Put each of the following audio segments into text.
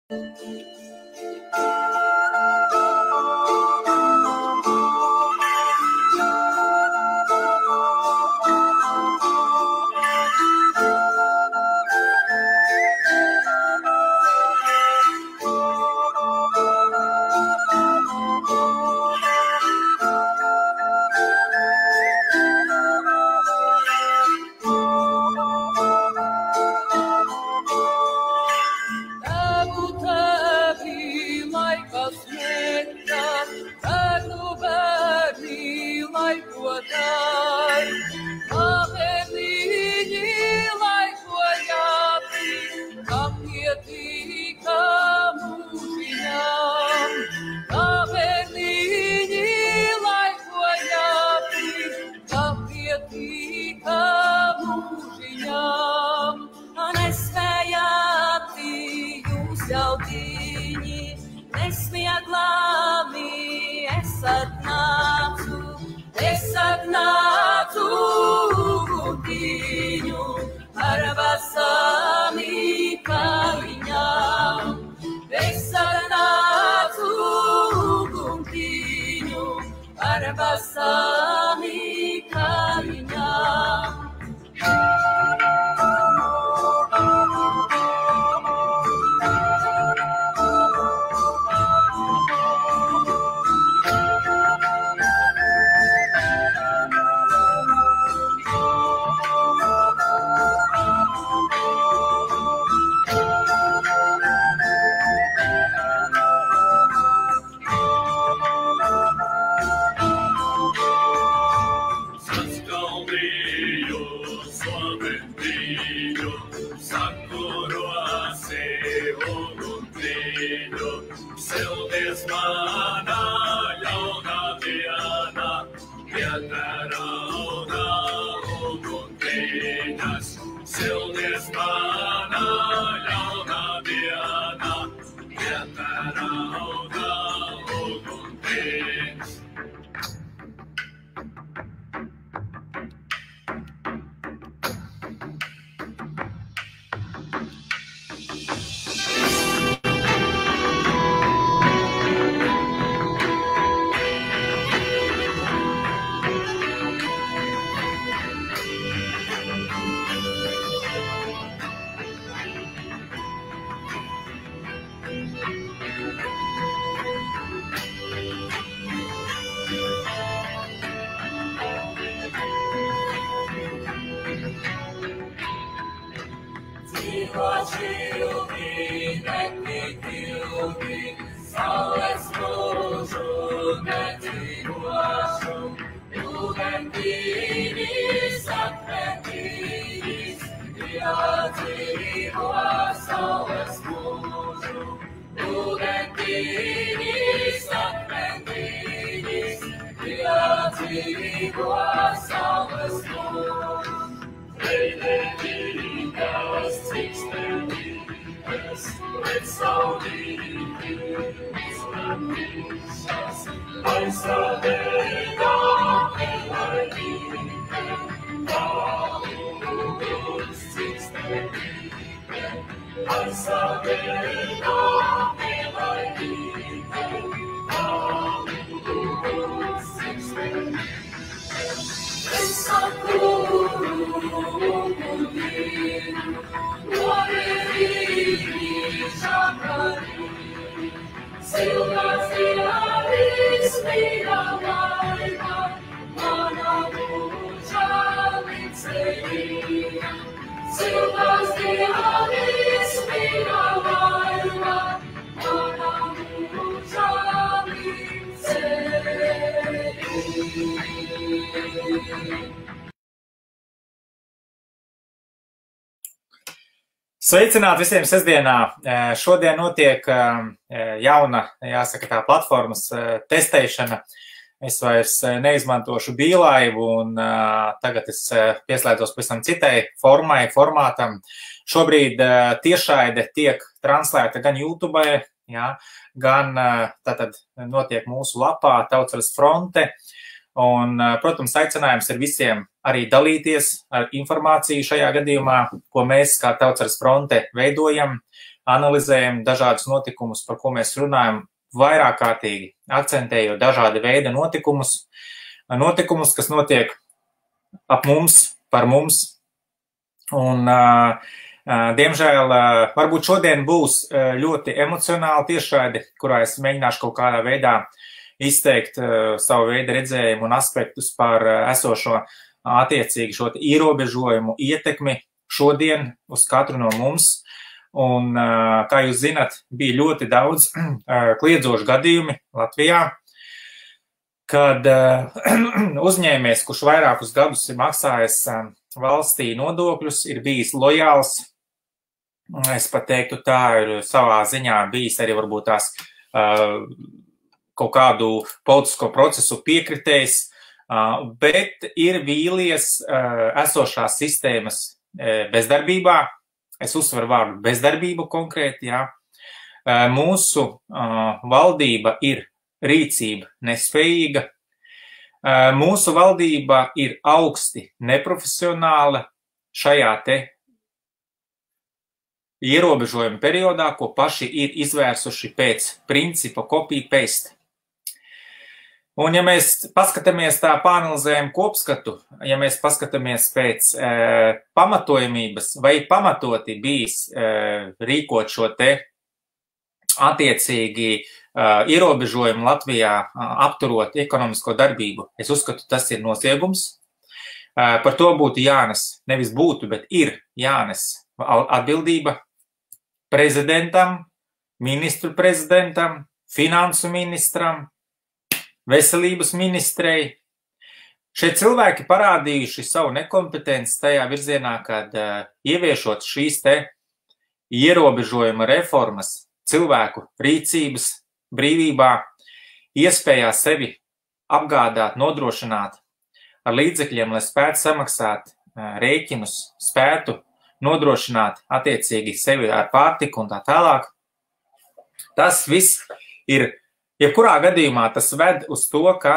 Sveicināti visiem sestdienā. Šodien notiek jauna, jāsaka tā, platformas testēšana. Es vairs neizmantošu bīlaivu un tagad es pieslēdzos pavisam citai formātam. Šobrīd tiešraide tiek translēta gan YouTube, jā, gan tātad notiek mūsu lapā Tautsvaras fronte. Un, protams, aicinājums ir visiem arī dalīties ar informāciju šajā gadījumā, ko mēs kā Tautsvaras fronte veidojam. analizējam dažādus notikumus, par ko mēs runājam vairāk kārtīgi, akcentējot dažāda veida notikumus, kas notiek ap mums, par mums. Un, diemžēl, varbūt šodien būs ļoti emocionāla tiešraide, kurā es mēģināšu kaut kādā veidā izteikt savu veidu redzējumu un aspektus par esošo attiecīgi šo ierobežojumu ietekmi šodien uz katru no mums. Un, kā jūs zinat, bija ļoti daudz kliedzošu gadījumi Latvijā, kad uzņēmējs, kurš vairākus gadus ir maksājis valstī nodokļus, ir bijis lojāls, es pat teiktu tā, ir savā ziņā bijis arī varbūt tās kaut kādu politisko procesu piekritējis, bet ir vīlies esošās sistēmas bezdarbībā. Es uzsveru vārdu bezdarbību konkrēti, jā. Mūsu valdība ir rīcība nespējīga. Mūsu valdība ir augsti neprofesionāla šajā te ierobežojuma periodā, ko paši ir izvērsuši pēc principa copy-paste. Un ja mēs paskatāmies tā pāanalizējam kopskatu, ja mēs paskatāmies pēc pamatojamības vai pamatoti bijis rīkot šo te attiecīgi ierobežojumu Latvijā apturot ekonomisko darbību, es uzskatu, tas ir noziegums. Par to būtu jānes, nevis būtu, bet ir jānes atbildība prezidentam, ministru prezidentam, finansu ministram, veselības ministrei. Šie cilvēki parādījuši savu nekompetenci tajā virzienā, kad ieviešot šīs te ierobežojuma reformas cilvēku rīcības brīvībā, iespējā sevi apgādāt, nodrošināt ar līdzekļiem, lai spētu samaksāt rēķinus, spētu nodrošināt attiecīgi sevi ar pārtiku un tā tālāk. Tas viss ir jebkurā gadījumā tas ved uz to, ka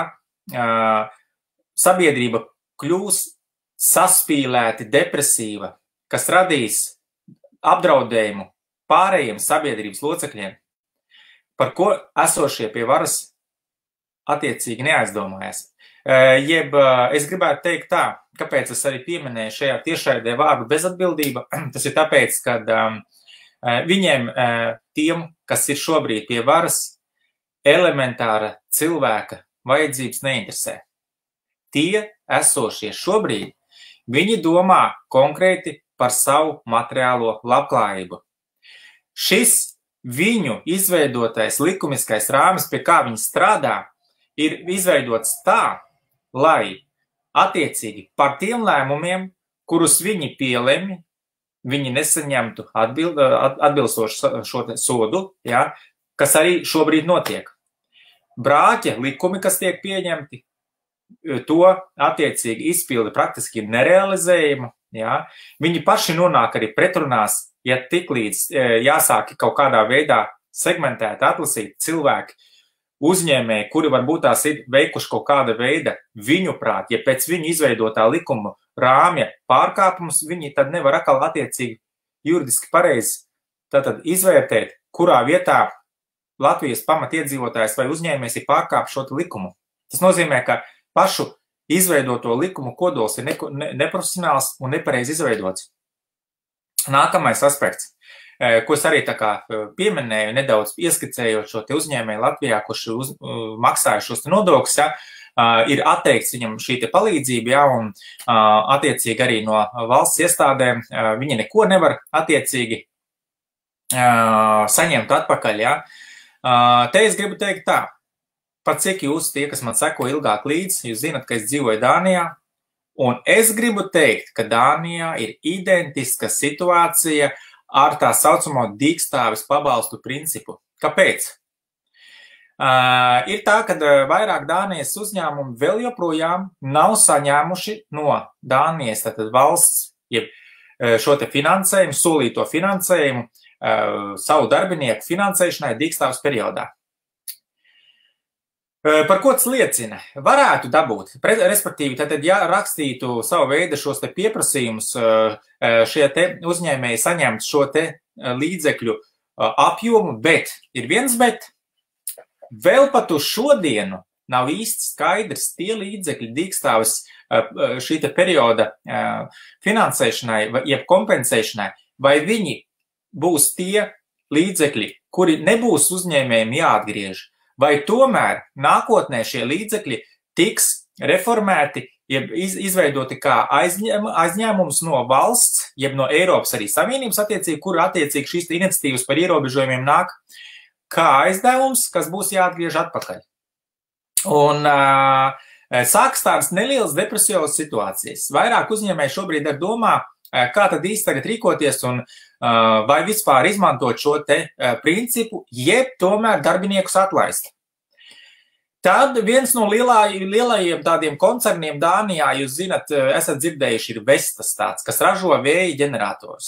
sabiedrība kļūs saspīlēti depresīva, kas radīs apdraudējumu pārējiem sabiedrības locekļiem, par ko esošie pie varas attiecīgi neaizdomājas. Jeb es gribētu teikt tā, kāpēc es arī pieminēju šajā tiešraidē vārdu bezatbildība, tas ir tāpēc, ka viņiem, tiem, kas ir šobrīd pie varas, elementāra cilvēka vajadzības neinteresē. Tie esošie šobrīd, viņi domā konkrēti par savu materiālo labklājību. Šis viņu izveidotais likumiskais rāmis, pie kā viņi strādā, ir izveidots tā, lai attiecīgi par tiem lēmumiem, kurus viņi pielemj, viņi nesaņemtu atbilstošu šo sodu, ja, kas arī šobrīd notiek. Brāķa likumi, kas tiek pieņemti, to attiecīgi izpildi praktiski ir nerealizējama. Ja. Viņi paši nonāk arī pretrunās, ja tiklīdz jāsāk kaut kādā veidā segmentēt, atlasīt cilvēki, uzņēmēji, kuri varbūt tās ir veikuši kaut kāda veida viņu prāt, ja pēc viņu izveidotā likuma rāmja pārkāpumus, viņi tad nevar atkal attiecīgi juridiski pareizi tātad izvērtēt, kurā vietā Latvijas pamatiedzīvotājs vai uzņēmējs ir pārkāpis šo likumu. Tas nozīmē, ka pašu izveidoto likumu kodols ir neprofesionāls un nepareizi izveidots. Nākamais aspekts, ko es arī tā kā pieminēju, nedaudz ieskicējot šo te uzņēmēju Latvijā, kurš maksāja šos te nodokļus, ja, ir atteikts viņam šī te palīdzība, ja, un attiecīgi arī no valsts iestādēm viņi neko nevar attiecīgi saņemt atpakaļ, ja. Te es gribu teikt tā, pat cik jūs tie, kas man seko ilgāk līdzi, jūs zinat, ka es dzīvoju Dānijā, un es gribu teikt, ka Dānijā ir identiska situācija ar tā saucamo dīkstāves pabalstu principu. Kāpēc? Ir tā, ka vairāk Dānijas uzņēmumi vēl joprojām nav saņēmuši no Dānijas tātad valsts, jeb šo te finansējumu, solīto finansējumu, savu darbinieku finansēšanai dīkstāves periodā. Par ko tas liecina? Varētu dabūt, respektīvi, tad, ja rakstītu savu veidu šos te pieprasījumus, šie te uzņēmēji saņemt šo te līdzekļu apjomu, bet ir viens bet. Vēl pat uz šodienu nav īsti skaidrs tie līdzekļi dīkstāves šī te perioda finansēšanai, jeb kompensēšanai, vai viņi būs tie līdzekļi, kuri nebūs uzņēmējiem jāatgriež, vai tomēr nākotnē šie līdzekļi tiks reformēti, jeb izveidoti kā aizņēmums no valsts, jeb no Eiropas arī Savienības attiecīgi, kur attiecīgi šīs iniciatīvas par ierobežojumiem nāk kā aizdevums, kas būs jāatgriež atpakaļ. Un sākas tādas nelielas depresijos situācijas. Vairāk uzņēmēji šobrīd domā, kā tad īsti tagad rīkoties un vai vispār izmantot šo te principu, jeb tomēr darbiniekus atlaist. Tad viens no lielajiem tādiem koncerniem Dānijā, jūs zinat, esat dzirdējuši, ir Vestas tāds, kas ražo vēja ģenerators.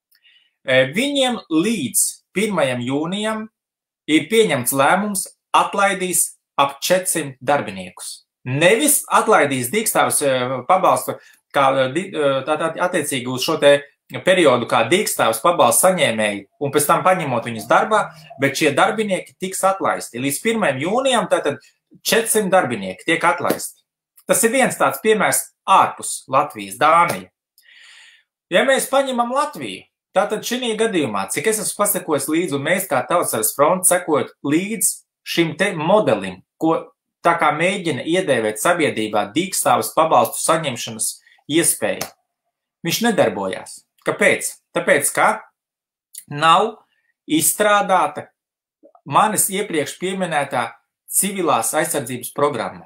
Viņiem līdz 1. jūnijam ir pieņemts lēmums atlaidīs ap 400 darbiniekus. Nevis atlaidīs dīkstāves pabalstu, kā attiecīgi uz šo te periodu kā dīkstāves pabalstu saņēmēji un pēc tam paņemot viņus darbā, bet šie darbinieki tiks atlaisti. Līdz 1. jūnijam tātad 400 darbinieki tiek atlaisti. Tas ir viens tāds piemērs ārpus Latvijas, Dānija. Ja mēs paņemam Latviju, tātad šī gadījumā, cik es esmu pasakojis līdzi, un mēs kā Tautsaras fronte sekojot līdz šim te modelim, ko tā kā mēģina iedēvēt sabiedrībā dīkstāves pabalstu saņemšanas iespēju, viņš nedarbojās. Kāpēc? Tāpēc, ka nav izstrādāta manis iepriekš pieminētā civilās aizsardzības programma.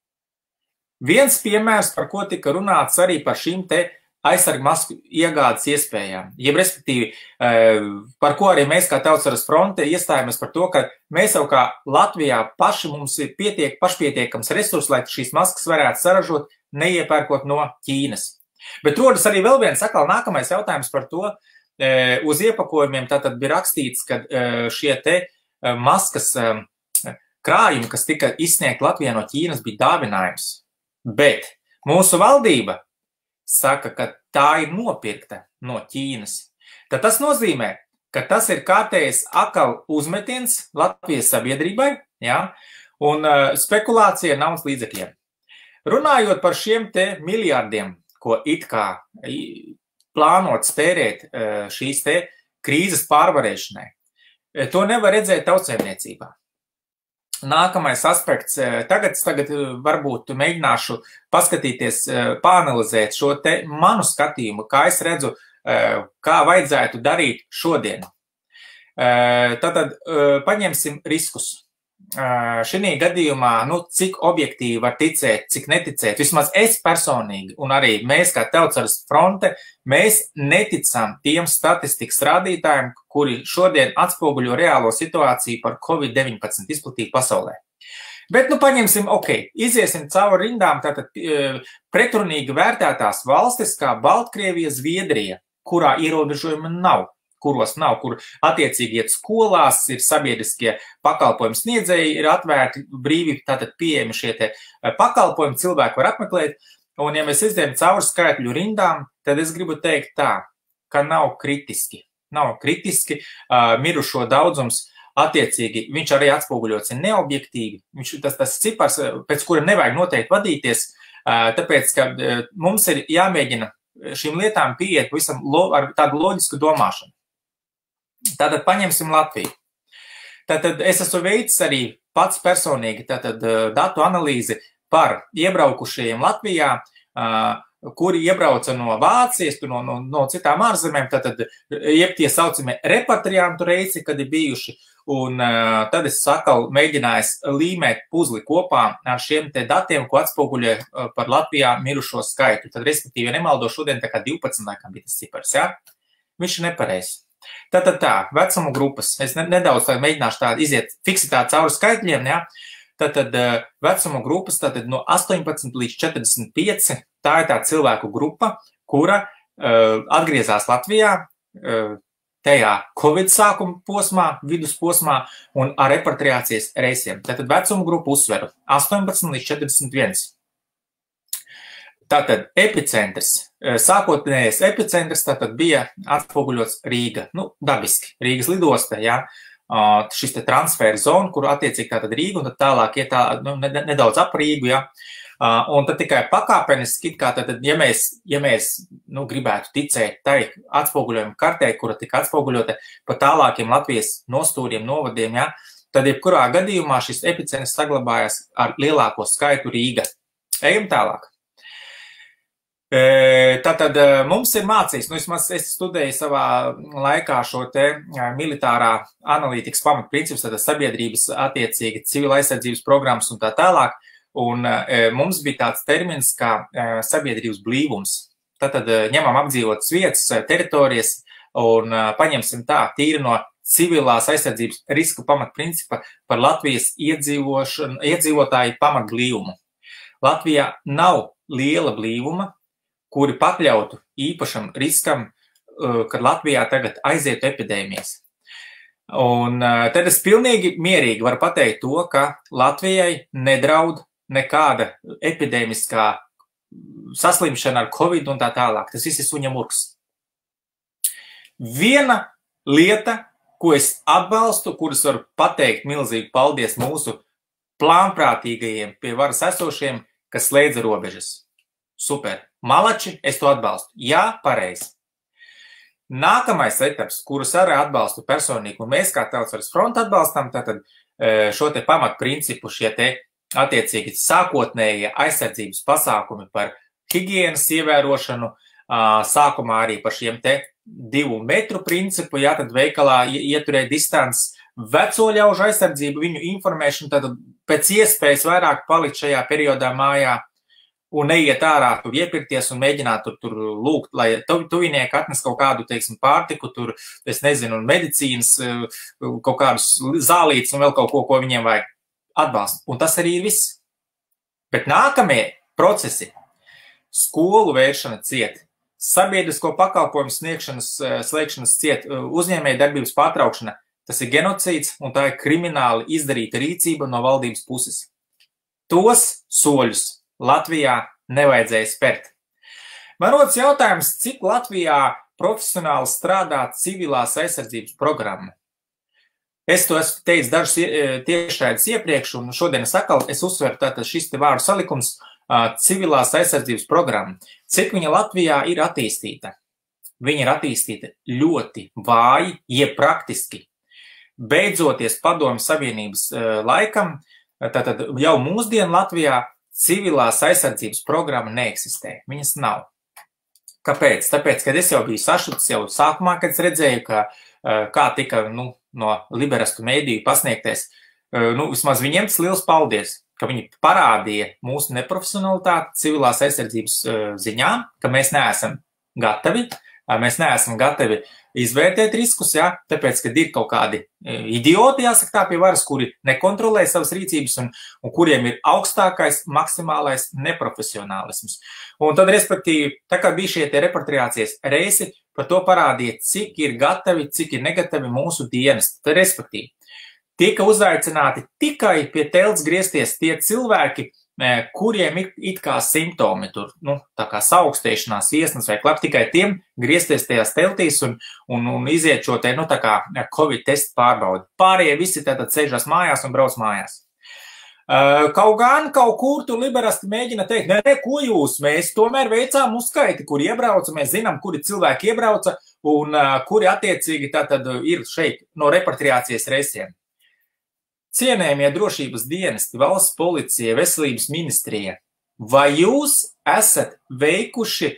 Viens piemērs, par ko tika runāts arī par šīm te aizsargmasku iegādes iespējām, jeb respektīvi, par ko arī mēs kā Tautsaras fronte iestājamies par to, ka mēs jau kā Latvijā paši mums ir pašpietiekams resurss, lai šīs maskas varētu saražot, neiepērkot no Ķīnas. Bet rodas arī vēl viens atkal nākamais jautājums par to, uz iepakojumiem tātad bija rakstīts, ka šie te maskas krājumi, kas tika izsniegt Latvijā no Ķīnas, bija dāvinājums. Bet mūsu valdība saka, ka tā ir nopirkta no Ķīnas. Tad tas nozīmē, ka tas ir kārtējs atkal uzmetiens Latvijas sabiedrībai, ja, un spekulācija ar naudas līdzekļiem. Runājot par šiem te miljardiem, ko it kā plānots tērēt šīs te krīzes pārvarēšanai, to nevar redzēt tautsēmniecībā. Nākamais aspekts, tagad varbūt mēģināšu paskatīties, pāanalizēt šo te manu skatījumu, kā es redzu, kā vajadzētu darīt šodien. Tātad paņemsim riskus. Šī gadījumā, cik objektīvi var ticēt, cik neticēt, vismaz es personīgi un arī mēs kā Tautsaras fronte, mēs neticam tiem statistikas rādītājiem, kuri šodien atspoguļo reālo situāciju par Covid-19 izplatību pasaulē. Bet, paņemsim, iziesim cauri rindām, tātad pretrunīgi vērtētās valstis kā Baltkrievija, Zviedrija, kurā ierobežojumi nav. Kuros nav, kur attiecīgi iet skolās, ir sabiedriskie pakalpojumi sniedzēji, ir atvērti brīvi, tātad pieejami šie te pakalpojumi, cilvēki var apmeklēt, un ja mēs izdējam cauri skaitļu rindām, tad es gribu teikt tā, ka nav kritiski, mirušo daudzums, attiecīgi, viņš arī atspoguļots ir neobjektīvi, tas cipars, pēc kura nevajag noteikti vadīties, tāpēc, ka mums ir jāmēģina šīm lietām pieiet visam ar tādu loģisku domāšanu. Tātad paņemsim Latviju. Tātad es esmu veicis arī pats personīgi datu analīzi par iebraukušajiem Latvijā, kuri iebrauca no Vācijas, no citām ārzemēm, tātad jeb tie saucamie repatriantu reisi, kad ir bijuši, un tad es atkal mēģināju līmēt puzli kopā ar šiem te datiem, ko atspoguļoja par Latvijā mirušo skaitu. Tad, respektīvi, ja nemaldo šodien tā kā 12 laikam bija tas cipars, ja? Viņš ir nepareizs. Tātad vecumu grupas. Es nedaudz mēģināšu tā iziet fiksitāt cauri skaitļiem, ja? Tātad vecumu grupas no 18 līdz 45, tā ir tā cilvēku grupa, kura atgriezās Latvijā tajā Covid sākuma posmā, vidusposmā un ar repatriācijas reisiem. Tātad vecumu grupu uzsveru 18 līdz 41. Tātad epicentrs, sākotnējais epicentrs tātad bija atspoguļots Rīga, dabiski, Rīgas lidosta, ja, šis te transfēra zona, kur attiecīgi tātad Rīga un tad tālāk iet nedaudz ap Rīgu, ja, un tad tikai pakāpeniski, kā tātad, ja mēs gribētu ticēt tai atspoguļojumu kartē, kura tika atspoguļota pa tālākiem Latvijas nostūriem, novadiem, ja, tad jebkurā gadījumā šis epicentrs saglabājas ar lielāko skaitu Rīga. Ejam tālāk. Tātad mums ir mācījis, vismaz es studēju savā laikā šo te militārā analītikas pamatprincipus, tātad sabiedrības attiecīgi civila aizsardzības programmas un tā tālāk, un mums bija tāds termins kā sabiedrības blīvums. Tātad ņemam apdzīvotas vietas, teritorijas un paņemsim tā tīri no civilās aizsardzības riska pamatprincipa par Latvijas iedzīvotāju pamatblīvumu. Latvijā nav liela blīvuma, kuri pakļautu īpašam riskam, kad Latvijā tagad aizietu epidēmijas. Un tad es pilnīgi mierīgi varu pateikt to, ka Latvijai nedraud nekāda epidēmiskā saslimšana ar Covid un tā tālāk. Tas viss ir suņa murgs. Viena lieta, ko es atbalstu, kuras varu pateikt milzīgi paldies mūsu plānprātīgajiem pie varas esošiem, kas slēdza robežas. Super. Malači, es to atbalstu. Jā, pareizi. Nākamais etaps, kurus arī atbalstu personīgi, un mēs kā Tautsvaras fronte atbalstam, tātad šo te pamatprincipu, šie te attiecīgi sākotnējie aizsardzības pasākumi par higienas ievērošanu, sākumā arī par šiem te 2 metru principu, jā, tad veikalā ieturēt distances, veco ļaužu aizsardzību, viņu informēšanu, tātad pēc iespējas vairāk palikt šajā periodā mājā, un neiet ārā tur iepirkties un mēģināt tur lūgt, lai tuvinieki atnes kaut kādu, teiksim, pārtiku, tur, es nezinu, medicīnas, kaut kādus zālītes un vēl kaut ko, ko viņiem vajag atbalst. Un tas arī ir viss. Bet nākamie procesi, skolu vēršana ciet, sabiedrisko pakalpojumu slēgšanas ciet, uzņēmēju darbības pārtraukšana, tas ir genocīds un tā ir krimināli izdarīta rīcība no valdības puses. Tos soļus Latvijā nevajadzēja spērt. Man rodas jautājums, cik Latvijā profesionāli strādā civilās aizsardzības programma. Es to esmu teicis dažus tiešraides iepriekš, un šodien es uzsveru tātad šis te vārdu salikums civilās aizsardzības programma. Cik viņa Latvijā ir attīstīta? Viņa ir attīstīta ļoti vāji, jeb praktiski. Beidzoties Padomju Savienības laikam, tātad jau mūsdienu Latvijā civilās aizsardzības programma neeksistē. Viņas nav. Kāpēc? Tāpēc, kad es jau biju sašutis jau sākumā, kad es redzēju, kā tika no liberastu mēdīju pasniegtais, vismaz viņiem tas liels paldies, ka viņi parādīja mūsu neprofesionalitāti civilās aizsardzības ziņā, ka mēs neesam gatavi izvērtēt riskus, jā, tāpēc, kad ir kaut kādi idioti, jāsaka tā, pie varas, kuri nekontrolē savas rīcības un kuriem ir augstākais maksimālais neprofesionālisms. Un tad, respektīvi, tā kā bija šie tie repatriācijas reisi, par to parādīja, cik ir gatavi, cik ir negatavi mūsu dienesti. Tad, respektīvi, tika uzaicināti tikai pie telts griezties tie cilvēki, kuriem ir it kā simptomi tur, tā kā saaugstēšanās, iesnas vai klap, tikai tiem griezties tajās teltīs un iziet šo te, tā kā Covid testu pārbaudi. Pārējie visi tātad sēžas mājās un brauc mājās. Kaut kur tur liberasti mēģina teikt, nē, ko jūs, mēs tomēr veicām uzskaiti, kuri iebrauca, mēs zinām, kuri cilvēki iebrauca un kuri attiecīgi tātad ir šeit no repatriācijas reisiem. Cienējamie drošības dienesti, valsts policija, veselības ministrija, vai jūs esat veikuši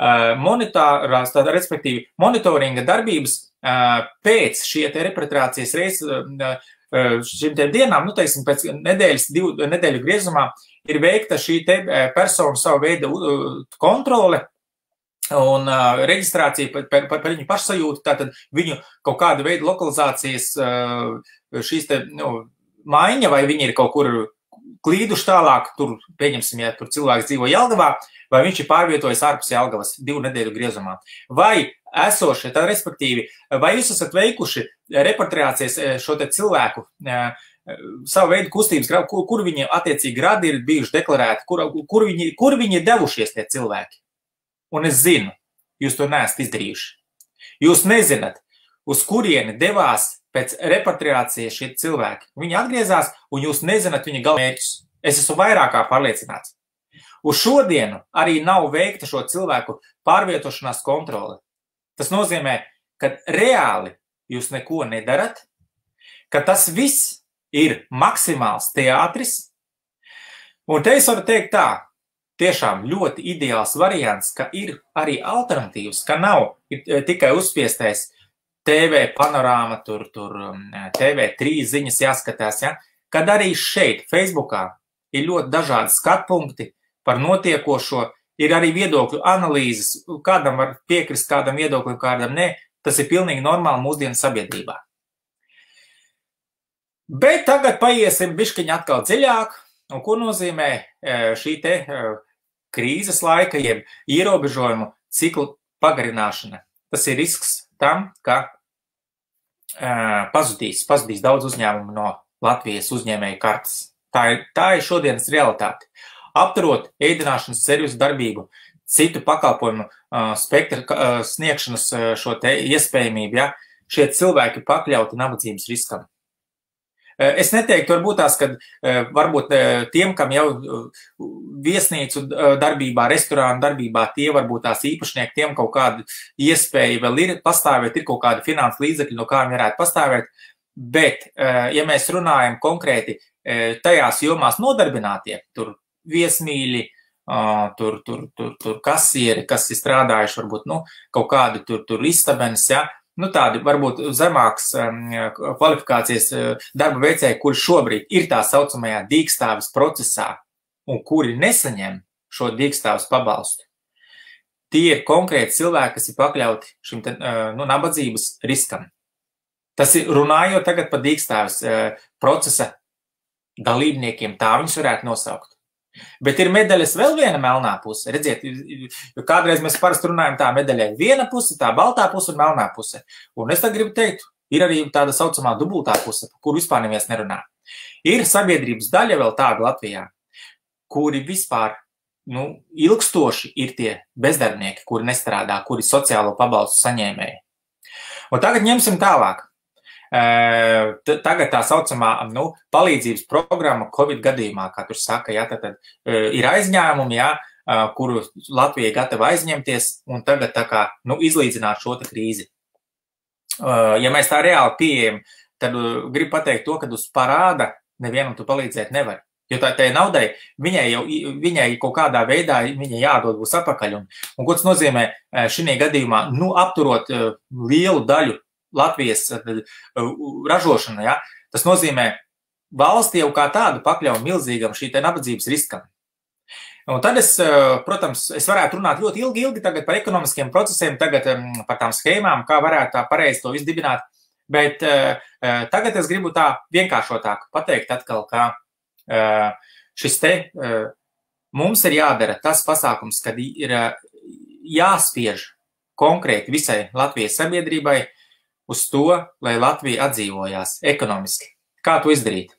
monitoringa darbības pēc šie te repatriācijas reizes šīm te dienām, teiksim, pēc nedēļu griezumā ir veikta šī te persona savu veidu kontrole un reģistrācija par viņu pašsajūtu, tātad viņu kaut kāda veida lokalizācijas šīs te, maiņa, vai viņi ir kaut kur klīduši tālāk, tur, pieņemsim, ja tur cilvēks dzīvo Jelgavā, vai viņš ir pārvietojis ārpus Jelgavas 2 nedēļu griezumā. Vai esošie, tad respektīvi, vai jūs esat veikuši repatriācijas šo te cilvēku savu veidu kustības grādu, kur viņi attiecīgi gradi ir bijuši deklarēti, kur viņi ir devušies tie cilvēki. Un es zinu, jūs to neesat izdarījuši. Jūs nezināt, uz kurieni devās pēc repatriācijas šie cilvēki. Viņi atgriezās, un jūs nezināt viņa galvenmērķus. Es esmu vairāk kā pārliecināts. Uz šodienu arī nav veikta šo cilvēku pārvietošanās kontrole. Tas nozīmē, ka reāli jūs neko nedarat, ka tas viss ir maksimāls teātris. Un te es varu teikt tā, tiešām ļoti ideāls variants, ka ir arī alternatīvas, ka nav tikai uzspiestais TV panorāma, tur TV3 ziņas jāskatās, ja? Kad arī šeit, Facebookā, ir ļoti dažādi skatpunkti par notiekošo, ir arī viedokļu analīzes, kādam var piekrist, kādam viedoklim, kādam ne, tas ir pilnīgi normāli mūsdienu sabiedrībā. Bet tagad paiesim bišķiņi atkal dziļāk, un ko nozīmē šī te krīzes laika, jeb ierobežojumu ciklu pagarināšana. Tas ir risks tam, ka pazudīs daudz uzņēmumu no Latvijas uzņēmēju kartes. Tā ir šodienas realitāte. Apturot ēdināšanas servisu darbību, citu pakalpojumu spektra sniegšanas šo te iespējamību, ja, šie cilvēki pakļauti nabadzības riskam. Es neteiktu, varbūt tās, ka varbūt tiem, kam jau viesnīcu darbībā, restorānu darbībā, tie varbūt tās īpašnieki, tiem kaut kāda iespēja vēl ir pastāvēt, ir kaut kāda finanses līdzekļi, no kā viņi varētu pastāvēt, bet, ja mēs runājam konkrēti tajās jomās nodarbinātie, tur viesmīļi, tur kasieri, kas ir strādājuši, varbūt, kaut kādi tur istabenes, ja, tādi varbūt zemāks kvalifikācijas darba veicēji, kuri šobrīd ir tā saucamajā dīkstāves procesā un kuri nesaņem šo dīkstāves pabalstu. Tie ir konkrēti cilvēki, kas ir pakļauti šim nabadzības riskam. Tas ir runājot tagad par dīkstāves procesa dalībniekiem, tā viņus varētu nosaukt. Bet ir medaļas vēl viena melnā puse. Redziet, kādreiz mēs parasti runājam tā medaļai viena puse, tā baltā puse un melnā puse. Un es tā gribu teikt, ir arī tāda saucamā dubultā puse, par kuru vispār neviens nerunā. Ir sabiedrības daļa vēl tāda Latvijā, kuri vispār, ilgstoši ir tie bezdarbnieki, kuri nestrādā, kuri sociālo pabalstu saņēmēji. Un tagad ņemsim tālāk. Tagad tā saucamā palīdzības programma Covid gadījumā, kā tur saka, ja, tad ir aizņēmumi, ja, kuru Latvija gatava aizņemties un tagad tā kā izlīdzināt šo te krīzi. Ja mēs tā reāli pieejam, tad gribu pateikt to, ka uz parāda nevienam tu palīdzēt nevar. Jo tā naudai, viņai kaut kādā veidā viņai jādod būs apakaļ. Un ko tas nozīmē šī gadījumā, apturot lielu daļu Latvijas ražošana, ja, tas nozīmē valsti jau kā tādu pakļauj milzīgam šī te nabadzības riskam. Un tad protams, es varētu runāt ļoti ilgi tagad par ekonomiskiem procesiem, tagad par tām schēmām, kā varētu tā pareizi to izdibināt, bet tagad es gribu tā vienkāršotāk pateikt atkal, ka šis te mums ir jādara tas pasākums, kad ir jāspiež konkrēti visai Latvijas sabiedrībai uz to, lai Latvija atdzīvojās ekonomiski. Kā to izdarīt?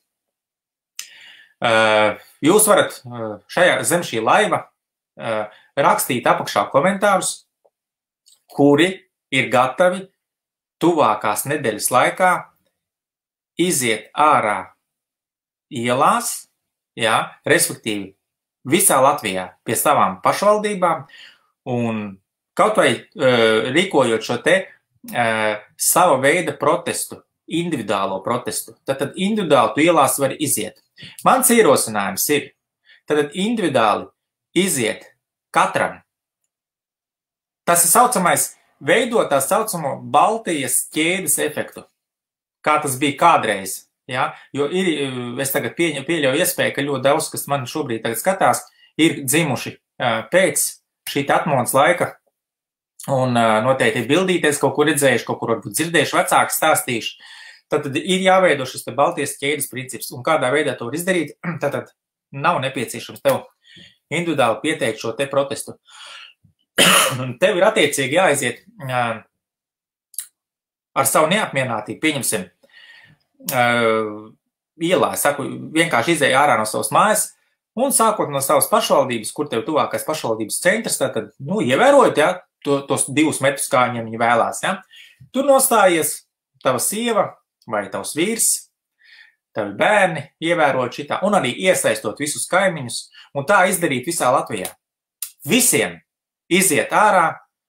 Jūs varat zem šī laiva rakstīt apakšā komentārus, kuri ir gatavi tuvākās nedēļas laikā iziet ārā ielās, jā, respektīvi visā Latvijā pie savām pašvaldībām un kaut vai rīkojot šo te sava veida protestu, individuālo protestu. Tad individuāli tu ielās var iziet. Mans ierosinājums ir, tad individuāli iziet katram. Tas ir saucamais, veidot tā saucamo Baltijas ķēdes efektu, kā tas bija kādreiz. Ja? Jo es tagad pieļauju iespēju, ka ļoti daudz, kas man šobrīd tagad skatās, ir dzimuši pēc šī atmodas laika. Un noteikti ir bildīties, kaut kur redzējuši, kaut kur varbūt dzirdējuši, vecāki stāstījuši. Tad ir jāveido šis te Baltijas ķēdes princips. Un kādā veidā to var izdarīt, tad nav nepieciešams tev individuāli pieteikt šo te protestu. Un tev ir attiecīgi jāaiziet ar savu neapmierinātību, pieņemsim, ielā, es saku, vienkārši izēja ārā no savas mājas, un sākot no savas pašvaldības, kur tev tuvākais pašvaldības centrs, tad, ievērojot, ja, tos 2 metrus, kā viņi vēlās, ja. Tur nostājies tava sieva vai tavs vīrs, tavi bērni, ievērojot šitā, un arī iesaistot visus kaimiņus, un tā izdarīt visā Latvijā. Visiem iziet ārā,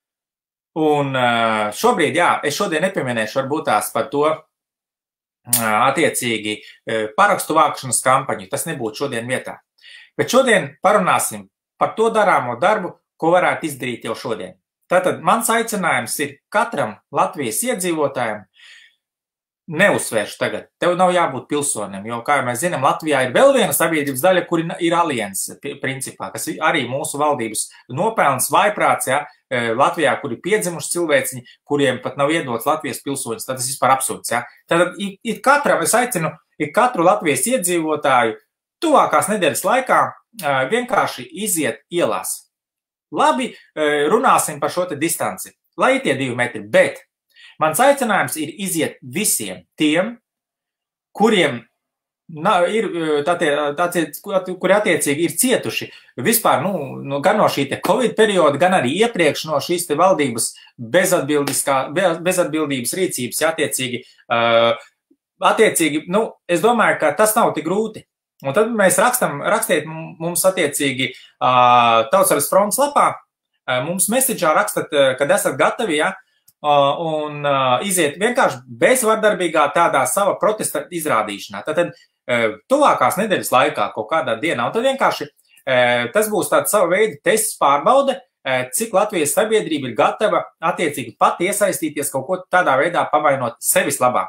un šobrīd, jā, es šodien nepieminēšu varbūt tās par to attiecīgi parakstu vākšanas kampaņu, tas nebūtu šodien vietā. Bet šodien parunāsim par to darāmo darbu, ko varētu izdarīt jau šodien. Tātad mans aicinājums ir katram Latvijas iedzīvotājiem, neuzsvēršu tagad, tev nav jābūt pilsonim, jo, kā mēs zinām, Latvijā ir vēl viena sabiedrības daļa, kur ir alianse, principā, kas arī mūsu valdības nopelns, vaiprāts, ja, Latvijā, kur ir piedzimuši cilvēciņi, kuriem pat nav iedots Latvijas pilsoņus, tad tas vispār absurds, ja. Tātad ir katram, es aicinu, ir katru Latvijas iedzīvotāju tuvākās nedēļas laikā vienkārši iziet ielās. Labi, runāsim par šo te distanci, lai tie 2 metri, bet mans aicinājums ir iziet visiem tiem, kuriem ir, kuri attiecīgi ir cietuši vispār, gan no šī te Covid perioda, gan arī iepriekš no šīs te valdības bezatbildības rīcības, ja, attiecīgi, es domāju, ka tas nav tik grūti. Un tad mēs rakstiet mums attiecīgi Tautsvaras frontes lapā, mums message'ā rakstat, kad esat gatavi, ja, un iziet vienkārši bezvardarbīgā tādā sava protesta izrādīšanā. Tātad tuvākās nedēļas laikā kaut kādā dienā, un tad vienkārši tas būs tāds sava veida tests pārbaude, cik Latvijas sabiedrība ir gatava attiecīgi pat iesaistīties kaut ko tādā veidā pavainot sevis labā.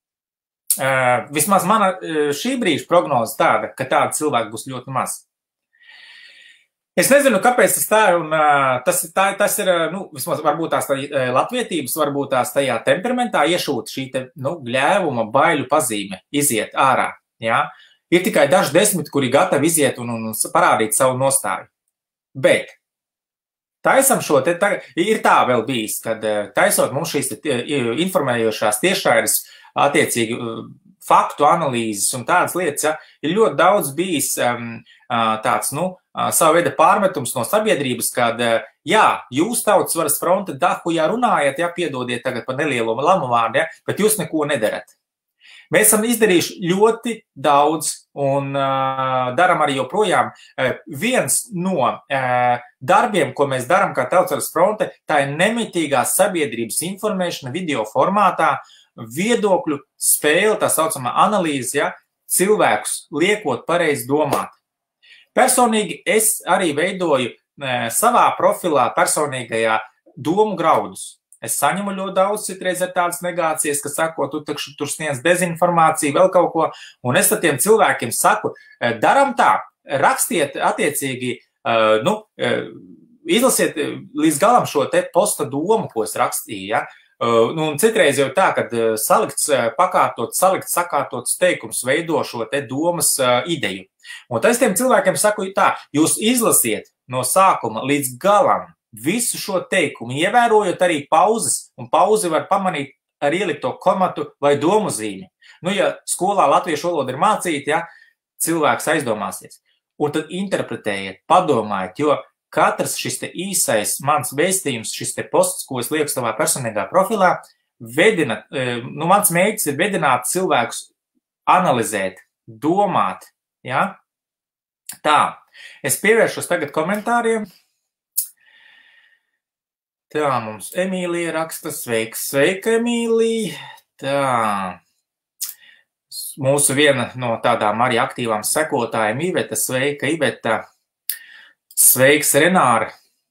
Vismaz mana šī brīža prognoze tāda, ka tāda cilvēka būs ļoti maz. Es nezinu, kāpēc tas tā ir, un tas ir, vismaz varbūt tās latvietības, varbūt tās tajā temperamentā iešūt šī te, gļēvuma, baiļu pazīme, iziet ārā, jā. Ir tikai daži 10, kuri gatavi iziet un parādīt savu nostāju. Bet taisam šo te, ir tā vēl bijis, kad taisot mums šīs informējošās tiešraides attiecīgi faktu analīzes un tādas lietas, ja, ir ļoti daudz bijis tāds, savu veidu pārmetums no sabiedrības, kad, jā, jūs Tautsvaras fronte dahujā runājat, ja, piedodiet tagad par nelielo lamu vārdu, ja, bet jūs neko nedarat. Mēs esam izdarījuši ļoti daudz un daram arī joprojām. Viens no darbiem, ko mēs daram kā Tautsvaras fronte, tā ir nemitīgā sabiedrības informēšana video formātā, viedokļu spēle, tā saucamā analīze, ja, cilvēkus liekot pareizi domāt. Personīgi es arī veidoju savā profilā personīgajā domu graudus. Es saņemu ļoti daudz citreiz ar tādas negācijas, ka sako, tu tur sniedz dezinformāciju, vēl kaut ko, un es tad tiem cilvēkiem saku, daram tā, rakstiet attiecīgi, izlasiet līdz galam šo te posta domu, ko es rakstīju, ja. Un citreiz jau tā, kad salikts, sakārtots teikums veido šo te domas ideju. Un tas tiem cilvēkiem saku tā, jūs izlasiet no sākuma līdz galam visu šo teikumu, ievērojot arī pauzes, un pauzi var pamanīt ar ielikto komatu vai domu zīmi. Ja skolā latviešu valoda ir mācīta, ja, cilvēks aizdomāsies. Un tad interpretējiet, padomājiet, jo katrs šis te īsais mans vēstījums, šis te posts, ko es lieku savā personīgā profilā, mans mērķis ir vedināt cilvēkus analizēt, domāt, ja? Tā, es pievēršos tagad komentāriem. Tā, mums Emīlija raksta, sveika, Emīlija. Tā, mūsu viena no tādām arī aktīvām sekotājiem Iveta, sveika, Iveta. Sveiks, Renāra.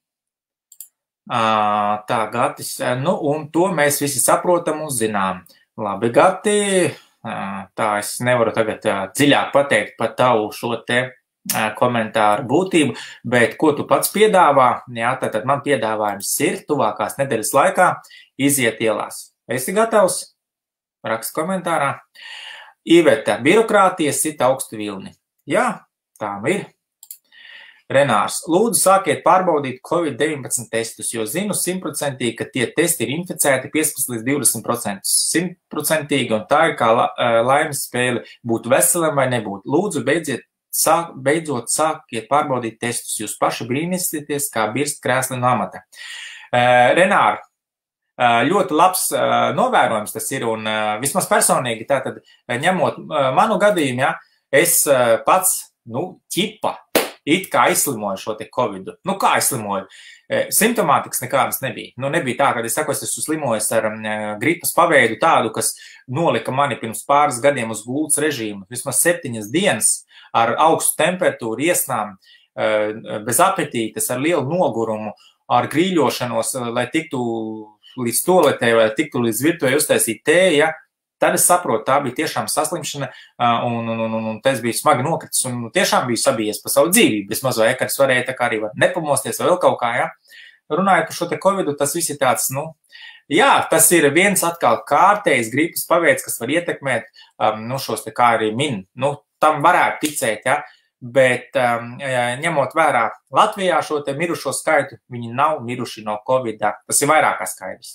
Tā, Gatis, un to mēs visi saprotam un zinām. Labi, Gati, tā es nevaru tagad dziļāk pateikt par tavu šo te komentāru būtību, bet ko tu pats piedāvā, jā, tad man piedāvājums ir tuvākās nedēļas laikā iziet ielās. Esi gatavs? Raksta komentārā. Iveta, birokrātija sit augstu vilni. Jā, tā ir. Renārs, lūdzu sākiet pārbaudīt COVID-19 testus, jo zinu 100%, ka tie testi ir inficēti 15 līdz 20%. 100%, un tā ir kā laimes spēle, būt veselam vai nebūt. Lūdzu, beidzot sākiet pārbaudīt testus, jūs paši brīnīsieties, kā birst krēsli no amata. Renār, ļoti labs novērojums tas ir, un vismaz personīgi, tātad ņemot manu gadījumu, ja, es pats, ķipa, it kā aizslimoju šo te covidu. Kā aizslimoju? Simptomātikas nekādas nebija. Nebija tā, kad es saku, es esmu slimojis ar gripas paveidu tādu, kas nolika mani pirms pāris gadiem uz gultas režīmu. Vismaz 7 dienas ar augstu temperatūru, iesnām, bez apetītes, ar lielu nogurumu, ar grīļošanos, lai tiktu līdz toaletē vai tiktu līdz virtuvē uztaisīt tēja. Tad es saprotu, tā bija tiešām saslimšana, un tas bija smagi nokritis, un tiešām bija sabijies par savu dzīvību. Vismaz vai ekars varēja tā kā arī nepamosties vai vēl kaut kā, ja. Runājot par šo te covidu, tas viss ir tāds, jā, tas ir viens atkal kārtējs gripas paveids, kas var ietekmēt, šos te kā arī min. Tam varētu ticēt, ja, bet ņemot vērā Latvijā šo te mirušo skaitu, viņi nav miruši no covida. Tas ir vairāk kā skaidrs.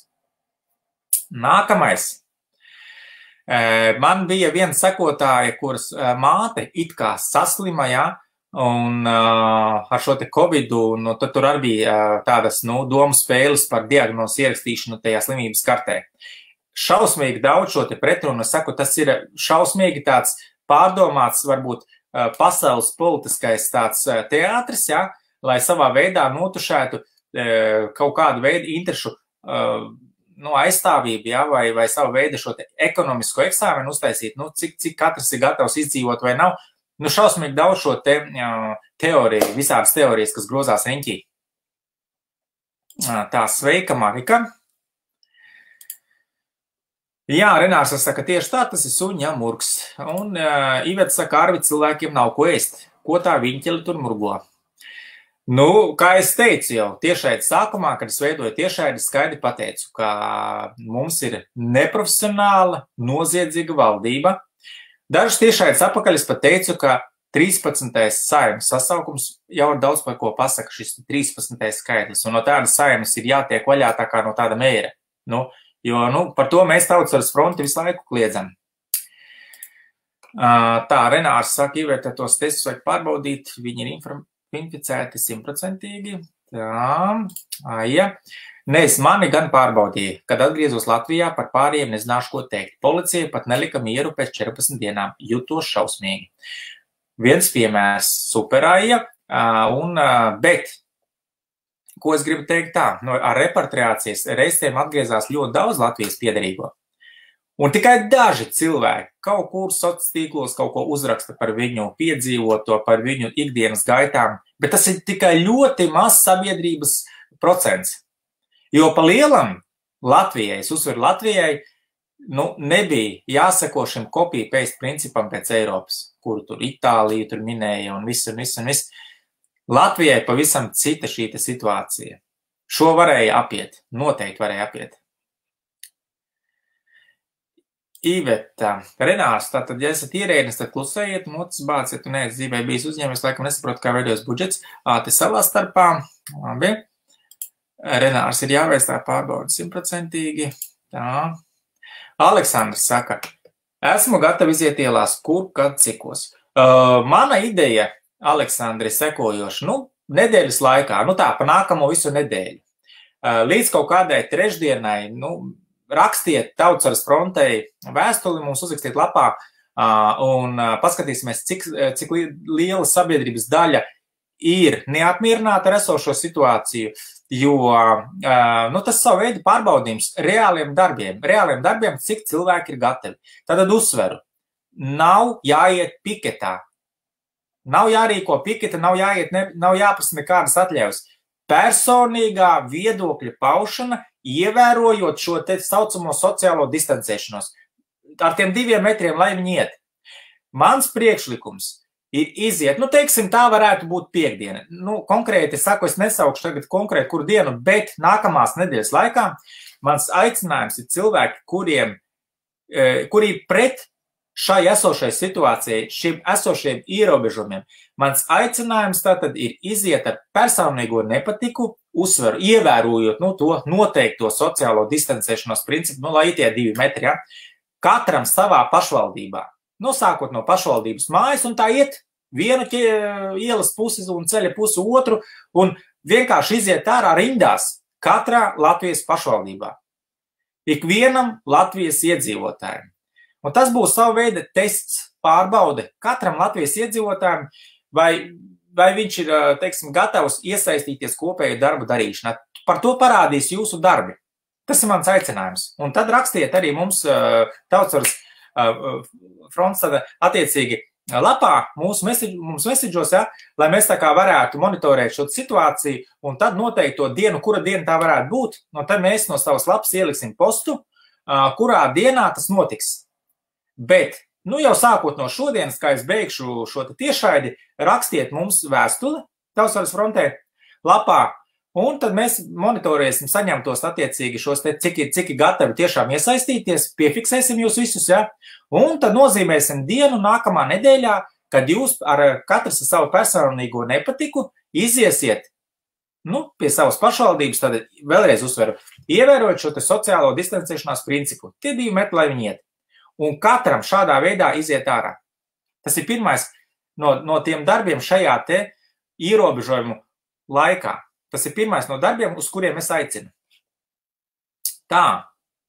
Nākamais. Man bija viena sekotāja, kuras māte it kā saslima, ja, un ar šo te covidu, tad tur arī bija tādas, domu spēles par diagnozu ierakstīšanu tajā slimības kartē. Šausmīgi daudz šo te pretrunu, es saku, tas ir šausmīgi tāds pārdomāts, varbūt pasaules politiskais tāds teātris, ja, lai savā veidā notušētu kaut kādu veidu interešu aizstāvību, ja, vai savu veidu šo te ekonomisko eksāmenu uztaisīt, cik katrs ir gatavs izdzīvot vai nav. Šausmīgi daudz šo te teoriju, visādas teorijas, kas grozās riņķī. Tā, sveika, Marika. Jā, Renārs saka, tieši tā, tas ir suņa murgs. Un Iveta saka, Arvi, cilvēkiem nav ko ēst. Ko tā viņķeli tur murgo? Kā es teicu jau tiešraides sākumā, kad es veidoju tiešraidi, skaidri pateicu, ka mums ir neprofesionāla, noziedzīga valdība. Dažas tiešraides apakaļ es pat teicu, ka 13. Saeimas sasaukums jau ir daudz par ko pasaka šis 13. skaitlis, un no tādas Saeimas ir jātiek vaļā tā kā no tāda mēra. Jo par to mēs Tautsvaras fronti visu laiku kliedzam. Tā, Renārs saka, Iveta, tos testus vajag pārbaudīt, viņi ir inficēti 100%. Tā, ja. Nes mani gan pārbaudīja, kad atgriezos Latvijā, par pārējiem nezināšu, ko teikt. Policija pat nelika mieru pēc 14 dienām, jutos šausmīgi. Viens piemērs superāja, bet, ko es gribu teikt tā, ar repatriācijas reizēm atgriezās ļoti daudz Latvijas piederīgo. Un tikai daži cilvēki kaut kur sociālos tīklos kaut ko uzraksta par viņu piedzīvoto, par viņu ikdienas gaitām, bet tas ir tikai ļoti maz sabiedrības procents. Jo pa lielam Latvijai, es uzsveru Latvijai, nebija jāsako šim copy-paste principam pēc Eiropas, kuru tur Itāliju tur minēja un viss. Latvijai pavisam cita šī situācija. Šo varēja apiet, noteikti varēja apiet. Iveta, Renārs, tātad, ja esat ierēdnis, tad klusējiet, mocis bāc, ja tu neesi dzīvē bijis uzņēmis, laikam nesaprotu, kā veidojas budžets, te savā starpā, labi. Renārs ir jāveic tā pārbauda 100%, tā. Aleksandrs saka, esmu gatavi iziet ielās, kur, kad, cikos. Mana ideja, Aleksandri, sekojoša, nedēļas laikā, tā, pa nākamo visu nedēļu. Līdz kaut kādai trešdienai, rakstiet Tautsvaras frontei vēstuli, mums uzrakstiet lapā un paskatīsimies, cik liela sabiedrības daļa ir neapmierināta ar esošo situāciju, jo tas savu veidu pārbaudījums reāliem darbiem, cik cilvēki ir gatavi. Tātad uzsveru, nav jāiet piketā, nav jārīko piketa, nav jāprasa nekādas atļaujas. Personīgā viedokļa paušana, ievērojot šo te saucamo sociālo distancēšanos. Ar tiem 2 metriem, lai viņi iet. Mans priekšlikums ir iziet, teiksim, tā varētu būt piekdiena. Konkrēti, es saku, es nesaukšu tagad konkrēti kuru dienu, bet nākamās nedēļas laikā mans aicinājums ir cilvēki, kuri pret šai esošai situācijai, šiem esošiem ierobežojumiem, mans aicinājums tātad ir iziet ar personīgo nepatiku, uzsveru, ievērojot to noteikto sociālo distancēšanos principu, lai tie 2 metri, ja? Katram savā pašvaldībā. Sākot no pašvaldības mājas un tā iet vienu ielas pusi un ceļa pusi otru un vienkārši iziet ārā rindās katrā Latvijas pašvaldībā. Ikvienam Latvijas iedzīvotājiem. Un tas būs sava veida tests, pārbaude katram Latvijas iedzīvotājiem, vai viņš ir, teiksim, gatavs iesaistīties kopēju darbu darīšanā. Par to parādīs jūsu darbi. Tas ir mans aicinājums. Un tad rakstiet arī mums Tautsvaras fronts attiecīgi lapā, mums message'os, ja, lai mēs tā kā varētu monitorēt šo situāciju un tad noteikti to dienu, kura diena tā varētu būt, un tad mēs no savas lapas ieliksim postu, kurā dienā tas notiks. Bet, jau sākot no šodienas, kā es beigšu šo tiešraidi, rakstiet mums vēstuli Tautsvaras frontē lapā, un tad mēs monitorēsim, saņemtos attiecīgi šos cik ir gatavi tiešām iesaistīties, piefiksēsim jūs visus, ja, un tad nozīmēsim dienu nākamā nedēļā, kad jūs ar katrs ar savu personīgo nepatiku iziesiet, pie savas pašvaldības, tad vēlreiz uzsveru, ievērojot šo sociālo distancēšanās principu. Tie 2 metri, lai viņi iet. Un katram šādā veidā iziet ārā. Tas ir pirmais no tiem darbiem šajā te ierobežojumu laikā. Tas ir pirmais no darbiem, uz kuriem es aicinu. Tā.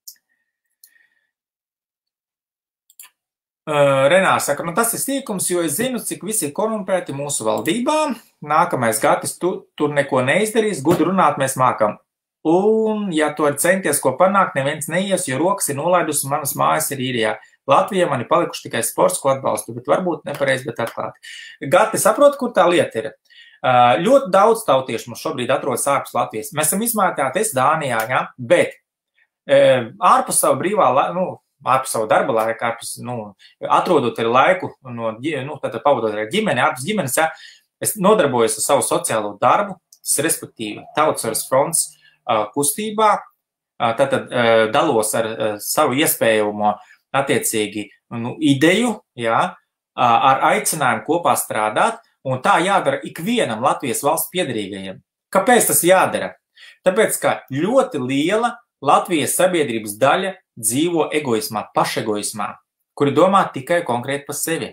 Renārs saka, tas ir sīkums, jo es zinu, cik visi ir korumpēti mūsu valdībā. Nākamais Gatis tur neko neizdarīs, gudri runāt mēs mākam. Un, ja to ir centies ko panākt, neviens neies, jo rokas ir nolaidus un manas mājas ir īrijā. Latvijā man ir palikuši tikai sports, ko atbalstu, bet varbūt nepareiz, bet atklāti. Gati, saprot, kur tā lieta ir? Ļoti daudz tautiešu mums šobrīd atrodas ārpus Latvijas. Mēs esam izmētāti Dānijā, ja? Bet ārpus savu brīvā, ārpus savu darba laiku, atrodot ar laiku, tātad pavadot ar ģimeni, ārpus ģimenes, ja? Es nodarbojos ar savu sociālo darbu, tas ir respektīvi Tautsvaras fronts kustībā, tātad dalos ar savu iespējamo attiecīgi ideju, ja? Ar aicinājumu kopā strādāt, un tā jādara ikvienam Latvijas valsts piederīgajiem. Kāpēc tas jādara? Tāpēc, ka ļoti liela Latvijas sabiedrības daļa dzīvo egoismā, pašegoismā, kuri domā tikai konkrēti par sevi.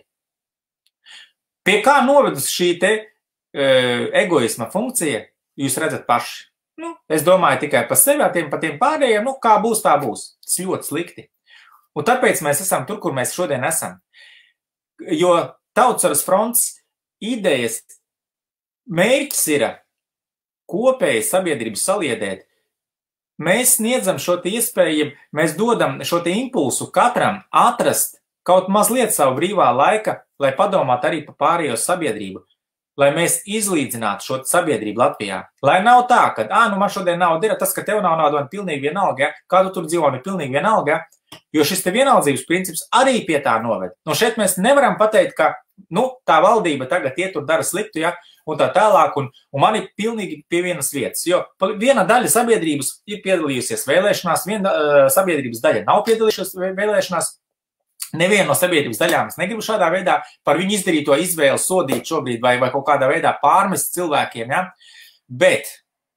Pie kā novedus šī te egoisma funkcija, jūs redzat paši. Es domāju tikai par sevi, par tiem pārējiem, kā būs, tā būs. Tas ļoti slikti. Un tāpēc mēs esam tur, kur mēs šodien esam. Jo Tautsvaras fronts idejas mērķis ir kopēji sabiedrību saliedēt. Mēs sniedzam šo iespēju, mēs dodam šo impulsu katram atrast kaut mazliet savu brīvā laika, lai padomātu arī par pārējo sabiedrību, lai mēs izlīdzinātu šo sabiedrību Latvijā. Lai nav tā, ka, man šodien nauda ir, tas, ka tev nav nauda, man pilnīgi vienalga, ja? Kā tu tur dzīvo, man pilnīgi vienalga, ja? Jo šis te vienaldzības princips arī pie tā noved. Šeit mēs nevaram pateikt, ka tā valdība tagad iet un dara sliktu, ja, un tā tālāk, un man ir pilnīgi pie vienas vietas, jo viena daļa sabiedrības ir piedalījusies vēlēšanās, viena sabiedrības daļa nav piedalījusies vēlēšanās, neviena no sabiedrības daļām es negribu šādā veidā par viņu izdarīto izvēli sodīt šobrīd vai kaut kādā veidā pārmest cilvēkiem, ja, bet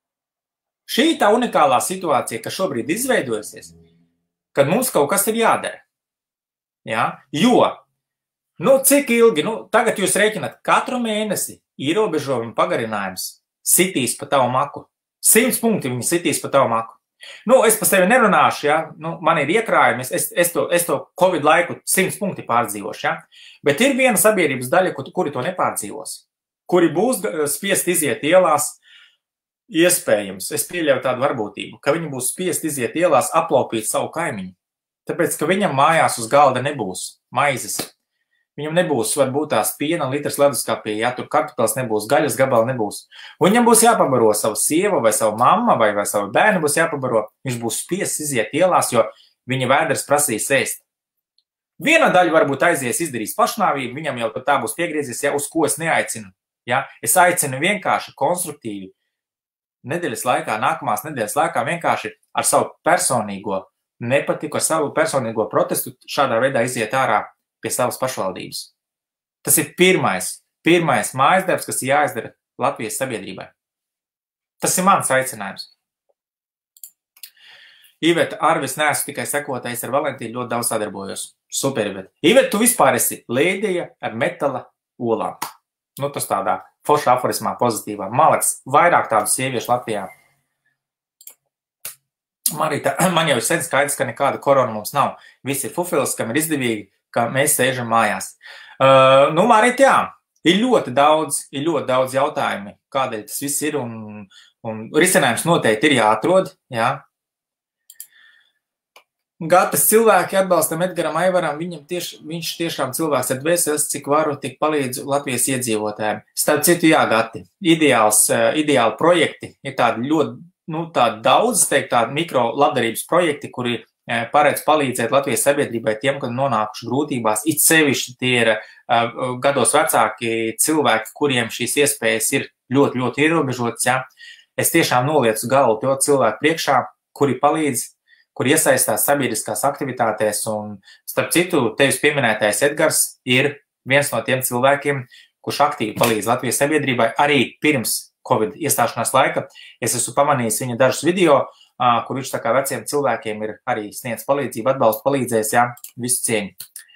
šī tā unikālā situācija, kas šobrīd izveidojusies, kad mums kaut kas ir jādara, ja, jo cik ilgi, tagad jūs rēķināt, katru mēnesi ierobežojumu pagarinājums sitīs pa tavu maku. 100 punkti viņi sitīs pa tavu maku. Es pa sevi nerunāšu, ja, man ir iekrājumi, es to Covid laiku 100 punkti pārdzīvošu, ja, bet ir viena sabiedrības daļa, kuri to nepārdzīvos, kuri būs spiest iziet ielās, iespējams, es pieļauju tādu varbūtību, ka viņi būs spiest iziet ielās aplaupīt savu kaimiņu, tāpēc, ka viņam mājās uz galda nebūs maizes. Viņam nebūs, varbūt tās piena litrs leduskapī, ja tur kartupels nebūs, gaļas gabala nebūs. Un viņam būs jāpabaro savu sievu vai savu mamma vai savu bērnu būs jāpabaro. Viņš būs spiests iziet ielās, jo viņa vēders prasīs ēst. Viena daļa varbūt aizies izdarīs pašnāvību, viņam jau tā būs piegriezies, ja uz ko es neaicinu. Ja? Es aicinu vienkārši konstruktīvi nedēļas laikā, nākamās nedēļas laikā vienkārši ar savu personīgo nepatiku, ar savu personīgo protestu šādā veidā iziet ārā pie savas pašvaldības. Tas ir pirmais mājasdarbs, kas jāizdara Latvijas sabiedrībai. Tas ir mans aicinājums. Iveta, Arvis, neesmu tikai sekotājs ar Valentīnu, ļoti daudz sadarbojos. Super, Iveta. Iveta, tu vispār esi lēdija ar metala olām. Nu, tas tādā forša aforismā pozitīvā. Malaks, vairāk tādu sieviešu Latvijā. Marīta, man jau ir sen skaidrs, ka nekāda korona mums nav. Viss ir fufils, kam ir izdevīgi, ka mēs sēžam mājās. Marīta, jā, ir ļoti daudz jautājumi, kādēļ tas viss ir, un risinājums noteikti ir jāatrod, jā. Gatas cilvēki atbalstam Edgaram Aivaram, viņš tiešām cilvēks ar dvēseles, cik varu, tik palīdzu Latvijas iedzīvotājiem. Starp citu, jā, Gati, ideāli projekti ir tādi ļoti, tādi daudz, tādi mikro labdarības projekti, kuri paredz palīdzēt Latvijas sabiedrībai tiem, kad nonākuši grūtībās. It sevišķi tie ir gados vecāki cilvēki, kuriem šīs iespējas ir ļoti, ļoti ierobežotas, jā. Es tiešām noliecu galvu to cilvēku priekšā, kuri palīdz, kur iesaistās sabiedriskās aktivitātēs, un starp citu, tevis pieminētais Edgars ir viens no tiem cilvēkiem, kurš aktīvi palīdz Latvijas sabiedrībai arī pirms Covid iestāšanās laika. Es esmu pamanījis viņa dažus video, kur viņš tā kā veciem cilvēkiem ir arī sniedz palīdzību, atbalstu palīdzēs, jā, visu cieņu.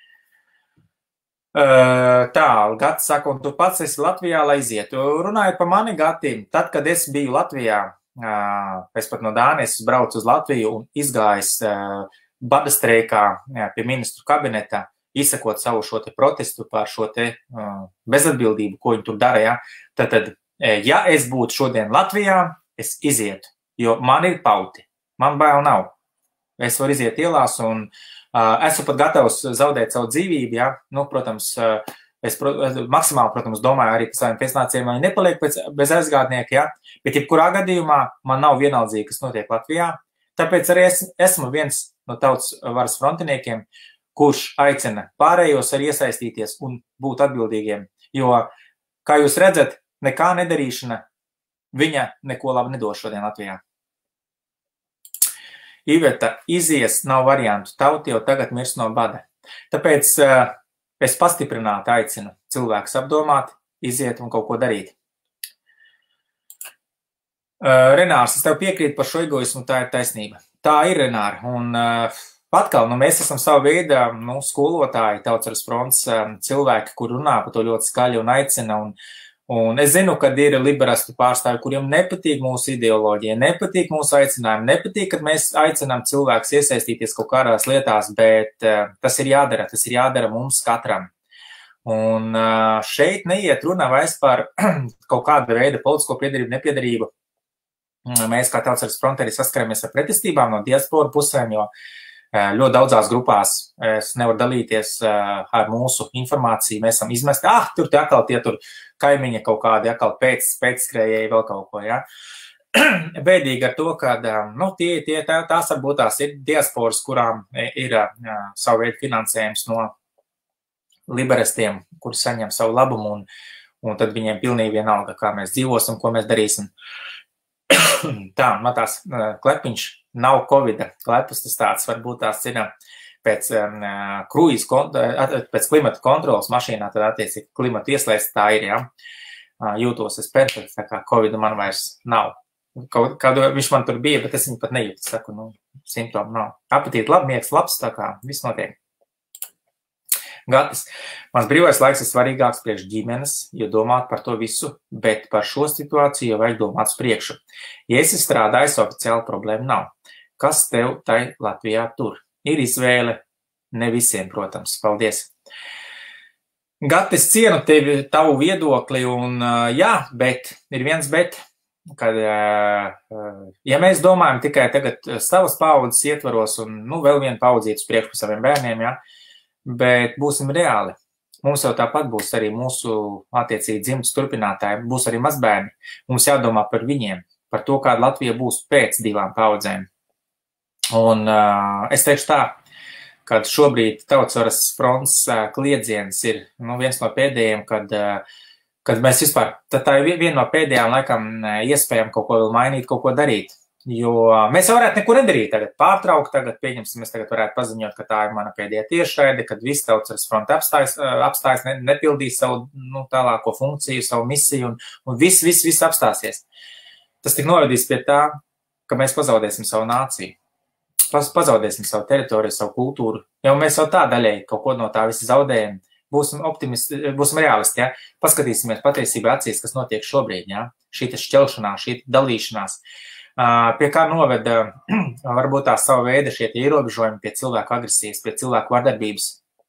Tā, Gati saka, un tu pats esi Latvijā, lai izietu. Runājot par mani, Gati, tad, kad es biju Latvijā, es pat no Dānijas braucu uz Latviju un izgājis bada streikā pie ministru kabineta, izsakot savu šo te protestu par šo te bezatbildību, ko viņi tur dara, ja? Tad, ja es būtu šodien Latvijā, es izietu, jo man ir pauti, man bail nav. Es varu iziet ielās un esmu pat gatavs zaudēt savu dzīvību, ja? Protams, es maksimāli, protams, domāju arī par saviem pēcnācējiem, lai nepaliek bez aizgādnieka, ja? Bet jebkurā gadījumā man nav vienaldzīgi, kas notiek Latvijā. Tāpēc arī esmu viens no tautas varas frontiniekiem, kurš aicina pārējos arī iesaistīties un būt atbildīgiem. Jo, kā jūs redzat, nekā nedarīšana, viņa neko labi nedos šodien Latvijā. Iveta, izies nav variantu, tauti jau tagad mirs no bada. Tāpēc es pastiprināti aicinu cilvēkus apdomāt, iziet un kaut ko darīt. Renārs, es tev piekrītu par šo egoismu, tā ir taisnība. Tā ir, Renāri, un atkal, mēs esam savu veidu, skolotāji, Tautsvaras fronts cilvēki, kur runā par to ļoti skaļi un aicina, un es zinu, kad ir liberastu pārstāvi, kuriem nepatīk mūsu ideoloģija, nepatīk mūsu aicinājumi, nepatīk, kad mēs aicinām cilvēkus iesaistīties kaut kādās lietās, bet tas ir jādara mums katram. Un šeit neiet runa vairs par kaut kādu veidu politisko piederību, nepiedarību. Mēs kā Tautsvaras fronte arī saskaramies ar pretestībām no diasporu pusēm, jo ļoti daudzās grupās es nevaru dalīties ar mūsu informāciju. Mēs esam izmesti, tur atkal tie tur kaimiņi kaut kādi, atkal pēcskrējēji vēl kaut ko, ja. Bēdīgi ar to, ka, tās varbūt tās ir diasporas, kurām ir savu veidu finansējums no liberestiem, kuri saņem savu labumu, un tad viņiem pilnīgi vienalga, kā mēs dzīvosim, ko mēs darīsim. Tā, man tās klepiņš nav Covida klepus, tas tāds varbūt tās ir pēc klimata kontrolas mašīnā, tad attiecīgi klimata ieslēgts, tā ir, ja. Jūtos es perfekts, tā kā Covida man vairs nav. Kādu viņš man tur bija, bet es viņu pat nejūtu, saku, simptomu nav. Apetīti labi, miegs labs, tā kā viss notiek. Gatis, mans brīvais laiks ir svarīgāks priekš ģimenes, jo domāt par to visu, bet par šo situāciju jau vajag domāt uz priekšu. Ja esi strādājis, oficiāli problēma nav. Kas tev tai Latvijā tur? Ir izvēle, ne visiem, protams. Paldies. Gatis, cienu tevi, tavu viedokli, un jā, bet, ir viens bet, kad, ja mēs domājam tikai tagad savas paudzes ietvaros, un, vēl vienu paudzītu priekš par saviem bērniem, jā, bet būsim reāli. Mums jau tāpat būs arī mūsu attiecīgi dzimtas turpinātāji, būs arī mazbērni. Mums jādomā par viņiem, par to, kāda Latvija būs pēc 2 paudzēm. Un es teikšu tā, kad šobrīd Tautsvaras fronts kliedziens ir viens no pēdējiem, kad mēs vispār, tā ir viena no pēdējām laikam iespējām kaut ko vēl mainīt, kaut ko darīt. Jo mēs jau varētu neko nedarīt tagad, pārtraukt, tagad pieņemsim, mēs tagad varētu paziņot, ka tā ir mana pēdējā tiešraide, kad viss Tautsvaras fronte apstājas, nepildīs savu tālāko funkciju, savu misiju un viss apstāsies. Tas tik novedīs pie tā, ka mēs pazaudēsim savu nāciju, pazaudēsim savu teritoriju, savu kultūru, jo mēs jau tā daļēji kaut ko no tā visi zaudējam. Būsim optimisti, būsim realisti, ja? Paskatīsimies patiesībā acīs, kas notiek šobrīd, ja? Šī šķelšanās, šī dalīšanās. Pie kā noveda varbūt tā sava veida šie ierobežojumi pie cilvēku agresijas, pie cilvēku vardarbības,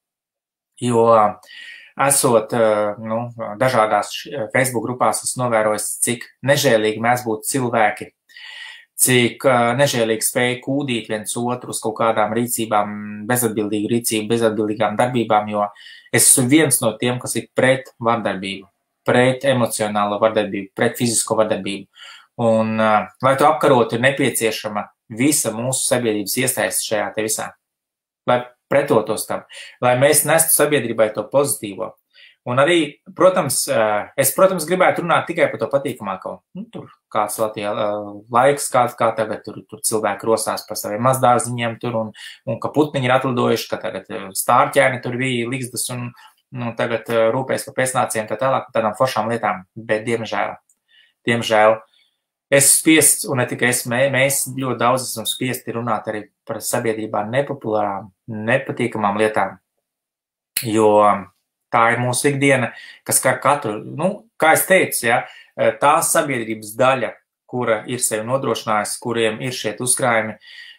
jo esot dažādās Facebook grupās, es novērojis, cik nežēlīgi mēs būtu cilvēki, cik nežēlīgi spēja kūdīt viens otru uz kaut kādām rīcībām, bezatbildīgu rīcību, bezatbildīgām darbībām, jo es esmu viens no tiem, kas ir pret vardarbību, pret emocionālo vardarbību, pret fizisko vardarbību. Un, lai to apkarotu, ir nepieciešama visa mūsu sabiedrības iesaiste šajā te visā, lai pretotos tam, lai mēs nestu sabiedrībai to pozitīvo. Un arī, protams, gribētu runāt tikai par to patīkamāko. Tur kāds Latvijā laiks, kā tagad tur cilvēki rosās par saviem mazdārziņiem tur, un ka putniņi ir atlidojuši, ka tagad stārķēni tur bija ligzdas un tagad rūpēs par pēcnāciem tā tālāk, par tādām foršām lietām, bet diemžēl, es spiests, un ne tikai mēs ļoti daudz esam spiesti runāt arī par sabiedrībā nepopulārām, nepatīkamām lietām, jo tā ir mūsu ikdiena, kas skar katru, kā es teicu, ja, tā sabiedrības daļa, kura ir sevi nodrošinājusi, kuriem ir šie uzkrājumi,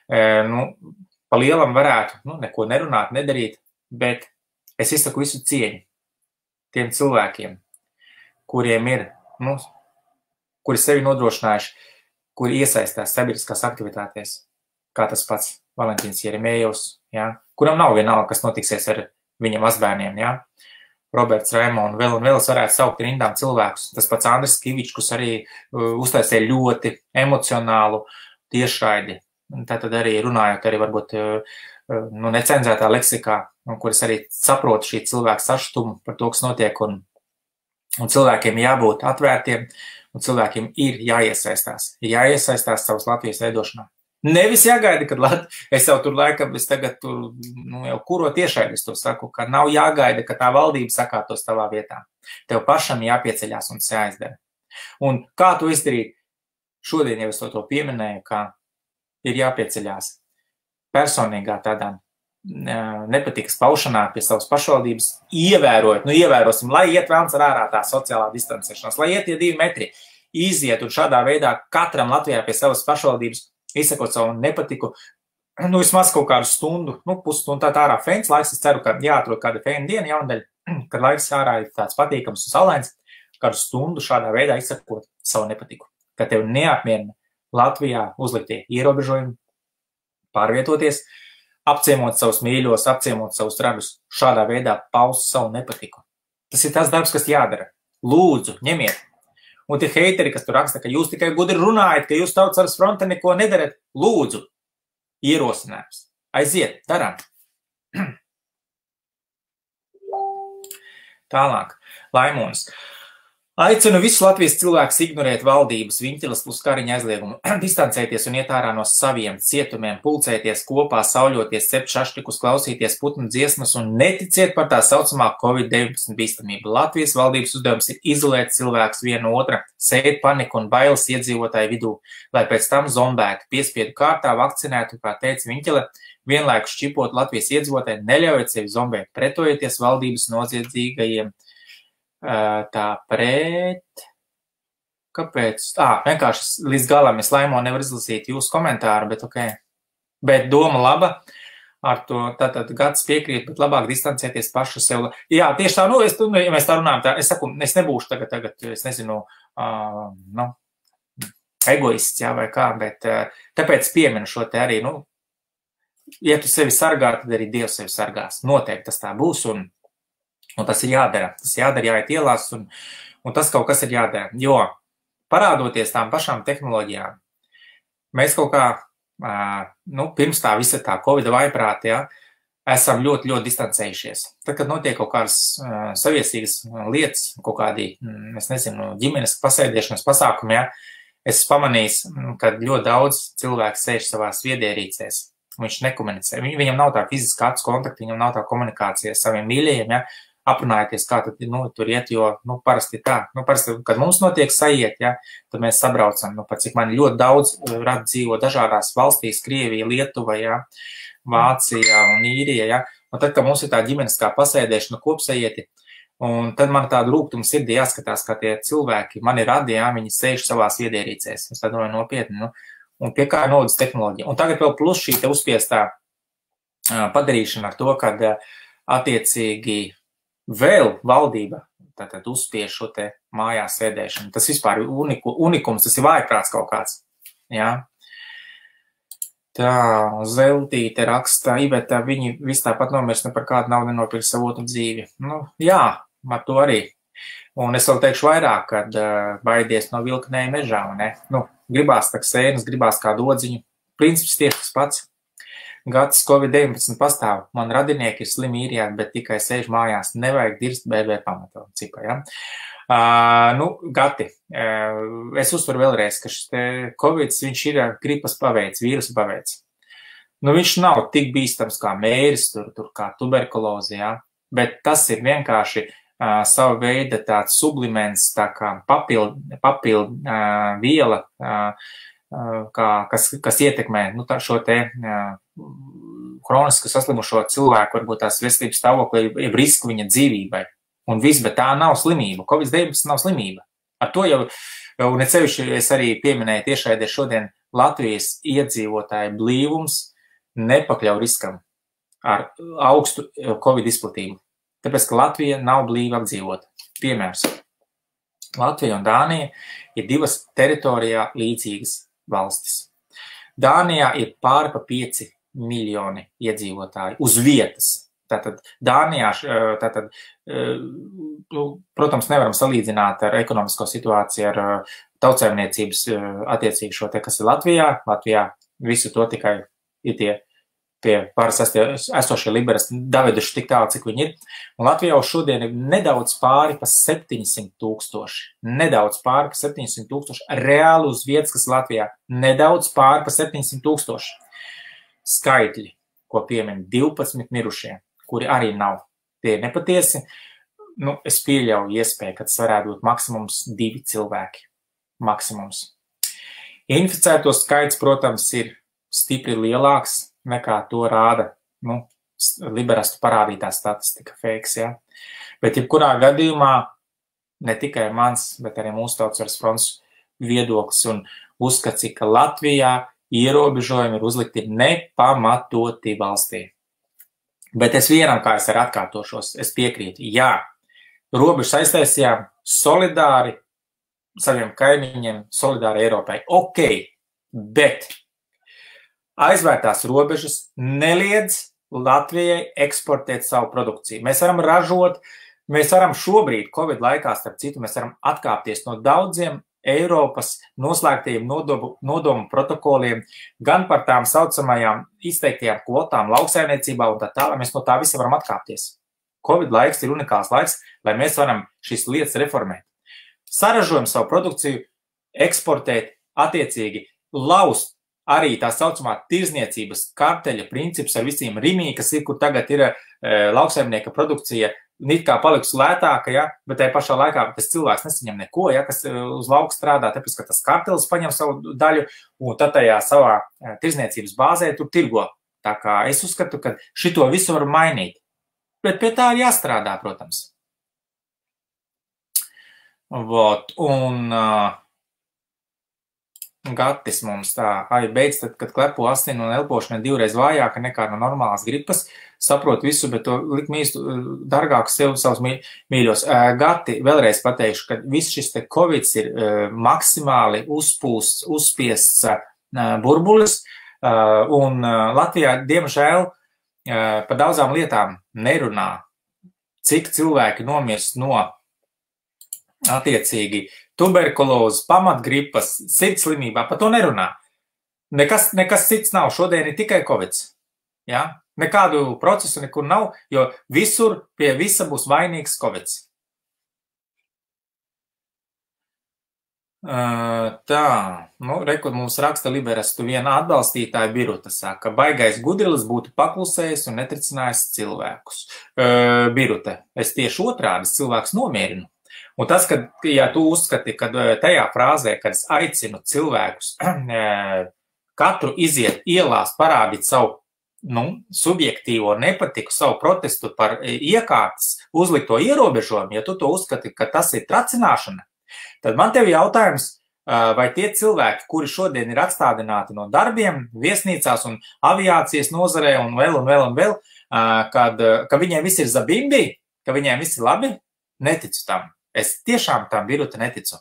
pa lielam varētu neko nerunāt, nedarīt, bet es izsaku visu cieņu tiem cilvēkiem, kuriem ir, kuri sevi nodrošinājuši, kuri iesaistās sabiedriskās aktivitātēs, kā tas pats Valentīns Jeremējevs, ja, kuram nav vienalga, kas notiksies ar viņa mazbērniem, ja. Roberts Raimo un vēl es varētu saukt rindām cilvēkus. Tas pats Andris Kivičkus arī uztaisīja ļoti emocionālu tiešraidi. Tātad arī runājot arī varbūt necenzētā leksikā, kuras arī saprotu šī cilvēka sašutumu par to, kas notiek, un cilvēkiem jābūt atvērtiem, un cilvēkiem ir jāiesaistās savas Latvijas veidošanā. Nevis jāgaida, kad es jau tur laikam, es tagad tur, jau kuro tiešraidi es to saku, ka nav jāgaida, ka tā valdība sakārtos tavā vietā. Tev pašam jāpieceļās un jāizdara. Un kā to izdarīt? Šodien jau es to pieminēju, ka ir jāpieceļās personīgā tādā nepatikas paušanā pie savas pašvaldības, ievērojot, ievērosim, lai iet vēlams ar ārā tā sociālā distancēšanās, lai iet tie 2 metri, iziet un šādā veidā katram Latvijā pie savas pašvaldības izsakot savu nepatiku, vismaz kaut kādu stundu, pusstundu tā ārā fēns laiks, es ceru, ka jāatrod kāda fēna diena jaundaļa, kad laiks ārā ir tāds patīkams un saulains, kādu stundu šādā veidā izsakot savu nepatiku, ka tev neapmierina Latvijā uzliktie ierobežojumi, pārvietoties, apciemot savus mīļos, apciemot savus radus, šādā veidā paust savu nepatiku. Tas ir tas darbs, kas jādara. Lūdzu, ņemiet. Un tie heiteri, kas tur raksta, ka jūs tikai gudri runājat, ka jūs Tautsvaras fronte neko nedarat, lūdzu, ierosinājums. Aiziet, darām. Tālāk, Laimons. Aicinu visus Latvijas cilvēkus ignorēt valdības, Viņķilas plus Kariņa aizliegumu, distancēties un iet ārā no saviem cietumiem, pulcēties kopā, sauļoties, cept šašlikus, klausīties putnu dziesmas un neticiet par tā saucamā Covid-19 bīstamību. Latvijas valdības uzdevums ir izolēt cilvēkus vienu otra, sēt paniku un bailes iedzīvotāju vidū, lai pēc tam zombētu, piespiedu kārtā vakcinētu, kā teica Viņķile, vienlaikus šķipot Latvijas iedzīvotāju, neļaujot sevi zombēt, pretojieties valdības noziedzīgajiem. Kāpēc? Vienkārši līdz galam es Laimo nevar izlasīt jūsu komentāru, bet ok. Bet doma laba, ar to tātad gads piekrīt, bet labāk distancēties pašu sev. Jā, tieši tā, ja mēs tā runājam, es saku, es nebūšu tagad, es nezinu, egoists, jā, vai kā, bet tāpēc pieminu šo te arī, ja tu sevi sargā, tad arī Dievs sevi sargās. Noteikti tas tā būs, un tas ir jādara. Tas jādara, jāiet ielās, un tas kaut kas ir jādara. Jo, parādoties tām pašām tehnoloģijām, mēs kaut kā, pirms tā visa tā Covid vaiprāta, ja, esam ļoti, ļoti distancējušies. Tad, kad notiek kaut kādas saviesīgas lietas, kaut kādi, es nezinu, ģimenes pasēdiešanas pasākumi, ja, es pamanīju, ka ļoti daudz cilvēku sēž savās viedierīcēs. Viņš nekomunicē. Viņam nav tā fiziskā acu kontakta, viņam nav tā komunikācija ar saviem mīļajiem, ja, aprunājieties, kā tad, tur iet, jo, parasti tā. Parasti, kad mums notiek sajiet, ja, tad mēs sabraucam, pat cik man ļoti daudz rad dzīvo dažādās valstīs, Krievija, Lietuva, ja, Vācija un Īrija, ja, un tad, kad mums ir tā ģimeniskā pasēdēšana kopsajieti, un tad man tāda rūgtuma sirdī jāskatās, kā tie cilvēki mani radi, ja, viņi sēž savās viedierīcēs. Es tā domāju nopietni, un pie kā nodas tehnoloģija. Un tagad vēl plus šī te uzspiestā padarīšana ar to, kad attiecīgi vēl valdība tātad uzspiež šo te mājās sēdēšanu. Tas vispār ir unikums, tas ir vājprāts kaut kāds. Jā. Tā, Zeltīte raksta, Iveta, viņi viss tāpat nomirst, ne par kādu naudu nenopirkt savu otru dzīvi. Jā, ar to arī. Un es vēl teikšu vairāk, kad baidies no vilknēja mežā, ne? Gribās tā sēnes, gribās kādu odziņu. Princips tieši tas pats. Gads Covid-19 pastāv. Man radinieki ir slimi īrijā, bet tikai sēž mājās. Nevajag dirst BB pamato cipa, ja? Gati, es uztveru vēlreiz, ka šis Covids, viņš ir gripas paveids, vīrusa paveids. Viņš nav tik bīstams kā mēris, tur kā tuberkulozi, ja? Bet tas ir vienkārši savu veidu tāds subliments, tā kā papildu viela, kas ietekmē šo te kroniski saslimušo cilvēku, varbūt tās veselības stāvokli, jeb risku viņa dzīvībai. Un viss, bet tā nav slimība. Covid-19 nav slimība. Ar to jau, un necevišķi es arī pieminēju tiešraidē šodien, Latvijas iedzīvotāju blīvums nepakļauj riskam ar augstu Covid izplatību. Tāpēc, ka Latvija nav blīva apdzīvota. Piemērs. Latvija un Dānija ir divas teritorijā līdzīgas valstis. Dānijā ir pāri pa 5 miljoni iedzīvotāji uz vietas. Tātad Dānijā, protams, nevaram salīdzināt ar ekonomisko situāciju, ar tautsēmniecības attiecīgi šo te, kas ir Latvijā. Latvijā visu to tikai ir tie pie pāris esošie liberasti daveduši tik tālu, cik viņi ir. Un Latvijā uz šodien ir nedaudz pāri pa 700 000. Nedaudz pāri pa 700 000. Reāli uz vietas, kas Latvijā. Nedaudz pāri pa 700 000. Skaitļi, ko piemin 12 mirušie, kuri arī nav. Tie ir nepatiesi. Es pieļauju iespēju, ka tas varētu būt maksimums 2 cilvēki. Maksimums. Inficēto skaits, protams, ir stipri lielāks nekā to rāda, liberastu parādītā statistika fakes, ja. Bet jebkurā gadījumā ne tikai mans, bet arī mūsu Tautsvaras fronts viedoklis un uzskats, ka Latvijā ierobežojumi ir uzlikti nepamatoti valstī. Bet es vienam, kā es arī atkārtošos, es piekrītu, jā, robežas aiztaisījām solidāri saviem kaimiņiem, solidāri Eiropai. Ok, bet aizvērtās robežas neliedz Latvijai eksportēt savu produkciju. Mēs varam ražot, mēs varam šobrīd, Covid laikā, starp citu, mēs varam atkāpties no daudziem Eiropas noslēgtajiem nodomu protokoliem, gan par tām saucamajām izteiktajām kvotām lauksaimniecībā un tā tālāk, mēs no tā visa varam atkāpties. Covid laiks ir unikāls laiks, lai mēs varam šīs lietas reformēt. Saražojam savu produkciju, eksportēt, attiecīgi laust arī tā saucamā tirzniecības karteļa princips ar visiem rimī, kas ir, kur tagad ir lauksaimnieka produkcija, it kā paliks lētāka, ja, bet tajā pašā laikā tas cilvēks nesaņem neko, ja, kas uz lauka strādā, tāpēc, ka tas kartelis paņem savu daļu un tad tajā savā tirzniecības bāzē tur tirgo. Tā kā es uzskatu, ka šito visu var mainīt. Bet pie tā ir jāstrādā, protams. Un Gatis mums tā, beidz tad, kad klepo asinu un elpošana 2 reiz vājāka nekā no normālās gripas, saprot visu, bet to likt mīstu dargāku sev savus mīļos. Gati, vēlreiz pateikšu, ka viss šis te Covids ir maksimāli uzspiests burbulis, un Latvijā, diemžēl, par daudzām lietām nerunā, cik cilvēki nomirst no attiecīgi tuberkulozes, pamatgripas, sirdslimībā, par to nerunā. Nekas cits nav, šodien ir tikai Covids. Ja? Nekādu procesu nekur nav, jo visur pie visa būs vainīgs Covids. Tā, rekur mums raksta Liberastu viena atbalstītāja Biruta saka, baigais gudrilis būtu paklusējis un netricinājis cilvēkus. Birute, es tieši otrādi cilvēks nomierinu. Un tas, ka, ja tu uzskati, ka tajā frāzē, kad es aicinu cilvēkus katru iziet ielās parādīt savu subjektīvo nepatiku, savu protestu par iekārtas uzlikto ierobežojumu, ja tu to uzskati, ka tas ir tracināšana, tad man tev jautājums, vai tie cilvēki, kuri šodien ir atstādināti no darbiem, viesnīcās un aviācijas nozarē un vēl, ka viņiem viss ir zabimbi, ka viņiem viss ir labi, neticu tam. Es tiešām tam Biruta neticu.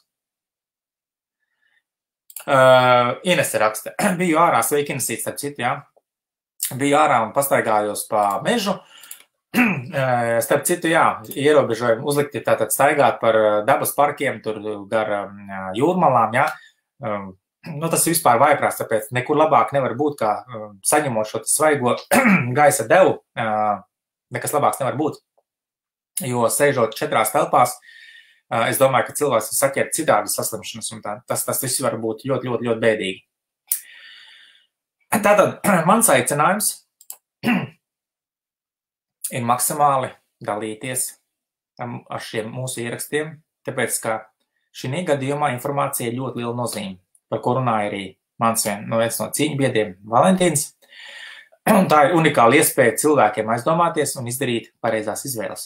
Inese raksta, biju ārā, sveiki Inesīt, starp citu, jā. Biju ārā un pastaigājos pa mežu. Starp citu, jā, ierobežojumi uzlikti tātad staigāt par dabas parkiem, tur gar jūrmalām, jā. Tas vispār vaiprās, tāpēc nekur labāk nevar būt, kā saņemot šo svaigo gaisa devu, nekas labāks nevar būt. Jo sēžot 4 telpās, es domāju, ka cilvēks ir saķert citādi saslimšanas, un tas viss var būt ļoti, ļoti, ļoti bēdīgi. Tātad mans aicinājums ir maksimāli dalīties ar šiem mūsu ierakstiem, tāpēc, ka šī gadījumā informācija ir ļoti liela nozīme, par ko runāja arī mans viens no cīņu biedriem Valentīns. Un tā ir unikāla iespēja cilvēkiem aizdomāties un izdarīt pareizās izvēles.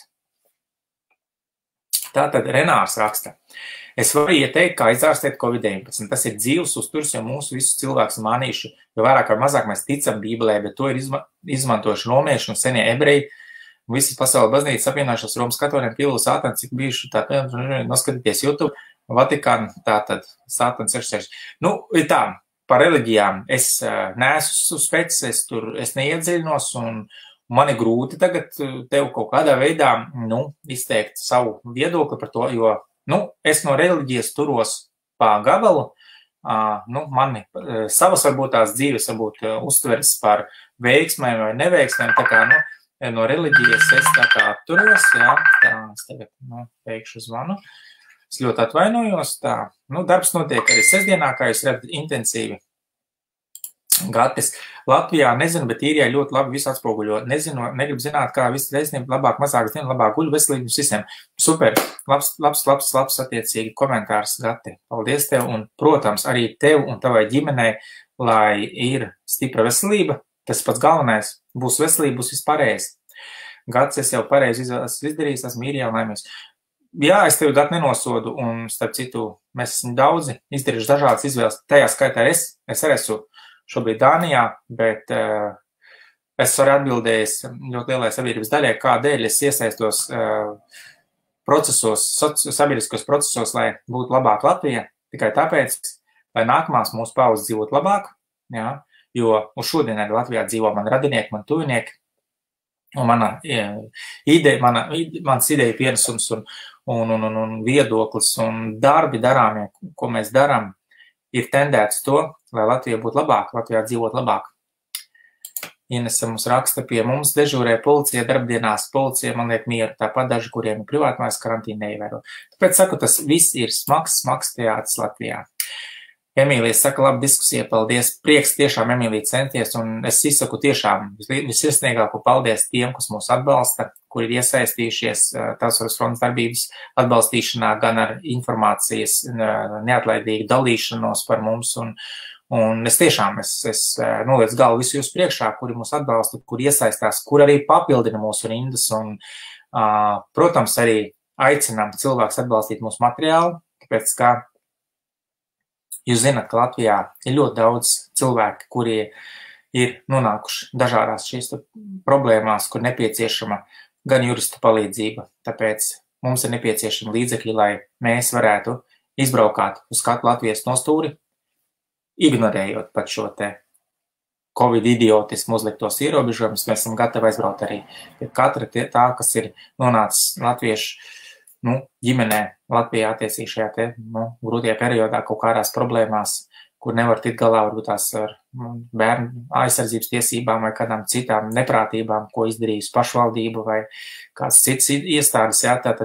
Tātad Renārs raksta. Es varu ieteikt, kā izārstēt COVID-19. Tas ir dzīves uzturs, jo mūsu visus cilvēkus mānīšu, jo vairāk vai mazāk mēs ticam Bībelē, bet to ir izmantojuši romieši un senie ebreji. Visas pasaules baznīcas apvienojušās Romas katoļiem pielu sātani, cik bijuši noskatīties YouTube, Vatikānu, tātad sātani 66. Ir tā, par reliģijām es neesmu specis, es neiedziļinos un man ir grūti tagad tev kaut kādā veidā, izteikt savu viedokli par to, jo, es no reliģijas turos pa gabalu, mani savas varbūt tās dzīves varbūt uztveres par veiksmēm vai neveiksmēm, tā kā, no reliģijas es tā kā atturos, jā, tā, es tagad, teikšu zvanu, es ļoti atvainojos, tā, darbs notiek arī sestdienā, kā jūs redzat, intensīvi. Gatis. Latvijā nezinu, bet īrijā ļoti labi visu atspoguļo. Nezinu, negribu zināt, kā visi reiznieki labāk, mazāk zinu, labāk guļu veselību visiem. Super, labs attiecīgi komentārs, Gati. Paldies tev un, protams, arī tev un tavai ģimenei, lai ir stipra veselība. Tas pats galvenais. Būs veselība, būs vispārējais. Gatis, es jau pareizi izdarījis, esmu īrijā un laimies. Jā, es tevi, Gati, nenosodu un, starp citu, mēs esam daudzi izdarījuši dažādas izvēles. Tajā skaitā es arī esmu šobrīd Dānijā, bet es varu atbildējis ļoti lielai sabiedrības daļai, kādēļ es iesaistos sabiedriskos procesos, lai būtu labāk Latvija, tikai tāpēc, lai nākamās mūsu paudzes dzīvot labāk, jā, jo uz šodienai Latvijā dzīvo mani radinieki, mani tuvinieki, un mans ideja pienesums un viedoklis un darbi darāmie, ko mēs darām, ir tendēts to, lai Latvija būtu labāka, Latvijā dzīvot labāk. Inese mums raksta, pie mums dežūrē policija darbdienās, policija man liek mieru, tāpat daži, kuriem ir privātmājas karantīna neievēro. Tāpēc saku, tas viss ir smags teātris Latvijā. Emīlija saka, labi diskusija, paldies, prieks tiešām Emīlija centies, un es izsaku tiešām visirsniegāko paldies tiem, kas mūs atbalsta, kuri ir iesaistījušies Tautsarunas frontes darbības atbalstīšanā, gan ar informācijas neatlaidīgu dalīšanos par mums, un es tiešām nolieku galvu visu jūs priekšā, kuri mūs atbalsta, kuri iesaistās, kuri arī papildina mūsu rindas, un, protams, arī aicinām cilvēks atbalstīt mūsu materiālu, tāpēc, ka jūs zināt, ka Latvijā ir ļoti daudz cilvēki, kuri ir nonākuši dažādās šīs problēmās, kur nepieciešama gan jurista palīdzība. Tāpēc mums ir nepieciešama līdzekļi, lai mēs varētu izbraukāt uz katru Latvijas nostūri, ignorējot pat šo te Covid idiotismu uzliktos ierobežojumus. Mēs esam gatavi aizbraukt arī pie katra tā, kas ir nonācis latviešu ģimenē Latvijā attiecīgi šajā te grūtajā periodā kaut kādās problēmās, kur nevar tikt galā varbūt tās ar bērnu aizsardzības tiesībām vai kādām citām neprātībām, ko izdarījusi pašvaldība vai kāds cits iestādes. Jā, tātad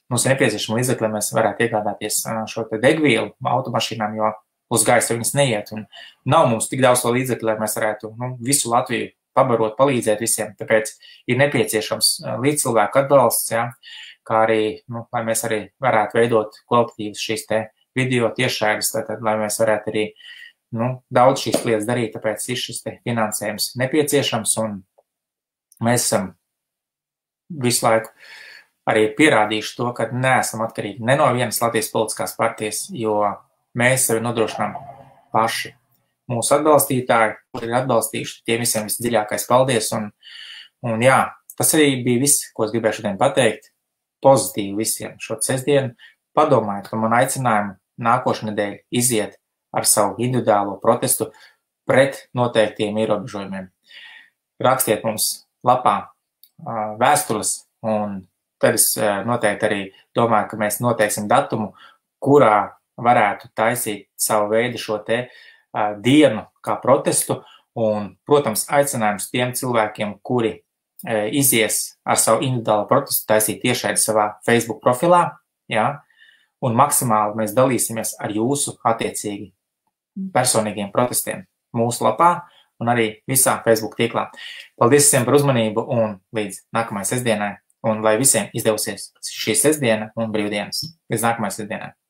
mums ir nepieciešama līdzekļi, lai mēs varētu iegādāties šo te degvielu automašīnām, jo uz gaisa viņas neiet. Un nav mums tik daudz to līdzekļu, lai mēs varētu visu Latviju pabarot, palīdzēt visiem. Tāpēc ir nepieciešams līdzcilvēku atbalsts, ja, kā arī, lai mēs arī varētu veidot kvalitatīvas šīs te video tiešraides, tātad, lai mēs varētu arī daudz šīs lietas darīt, tāpēc ir šis te finansējums nepieciešams, un mēs esam visu laiku arī pierādījuši to, ka neesam atkarīgi ne no vienas Latvijas politiskās partijas, jo mēs sevi nodrošinām paši. Mūsu atbalstītāji, kuri ir atbalstījuši, tiem visiem visdziļākais paldies, un jā, tas arī bija viss, ko es gribēju šodien pateikt, pozitīvi visiem šo sestdienu. Padomājiet, ka man aicinājumu nākošu nedēļu iziet ar savu individuālo protestu pret noteiktiem ierobežojumiem. Rakstiet mums lapā vēstules, un tad es noteikti arī domāju, ka mēs noteiksim datumu, kurā varētu taisīt savu veidu šo te dienu kā protestu, un, protams, aicinājums tiem cilvēkiem, kuri izies ar savu individuālo protestu, taisīt tiešraidi savā Facebook profilā, jā, un maksimāli mēs dalīsimies ar jūsu attiecīgi personīgiem protestiem mūsu lapā un arī visā Facebook tīklā. Paldies visiem par uzmanību un līdz nākamajai sestdienai, un lai visiem izdevusies šī sestdiena un brīvdienas. Līdz nākamajai sestdienai.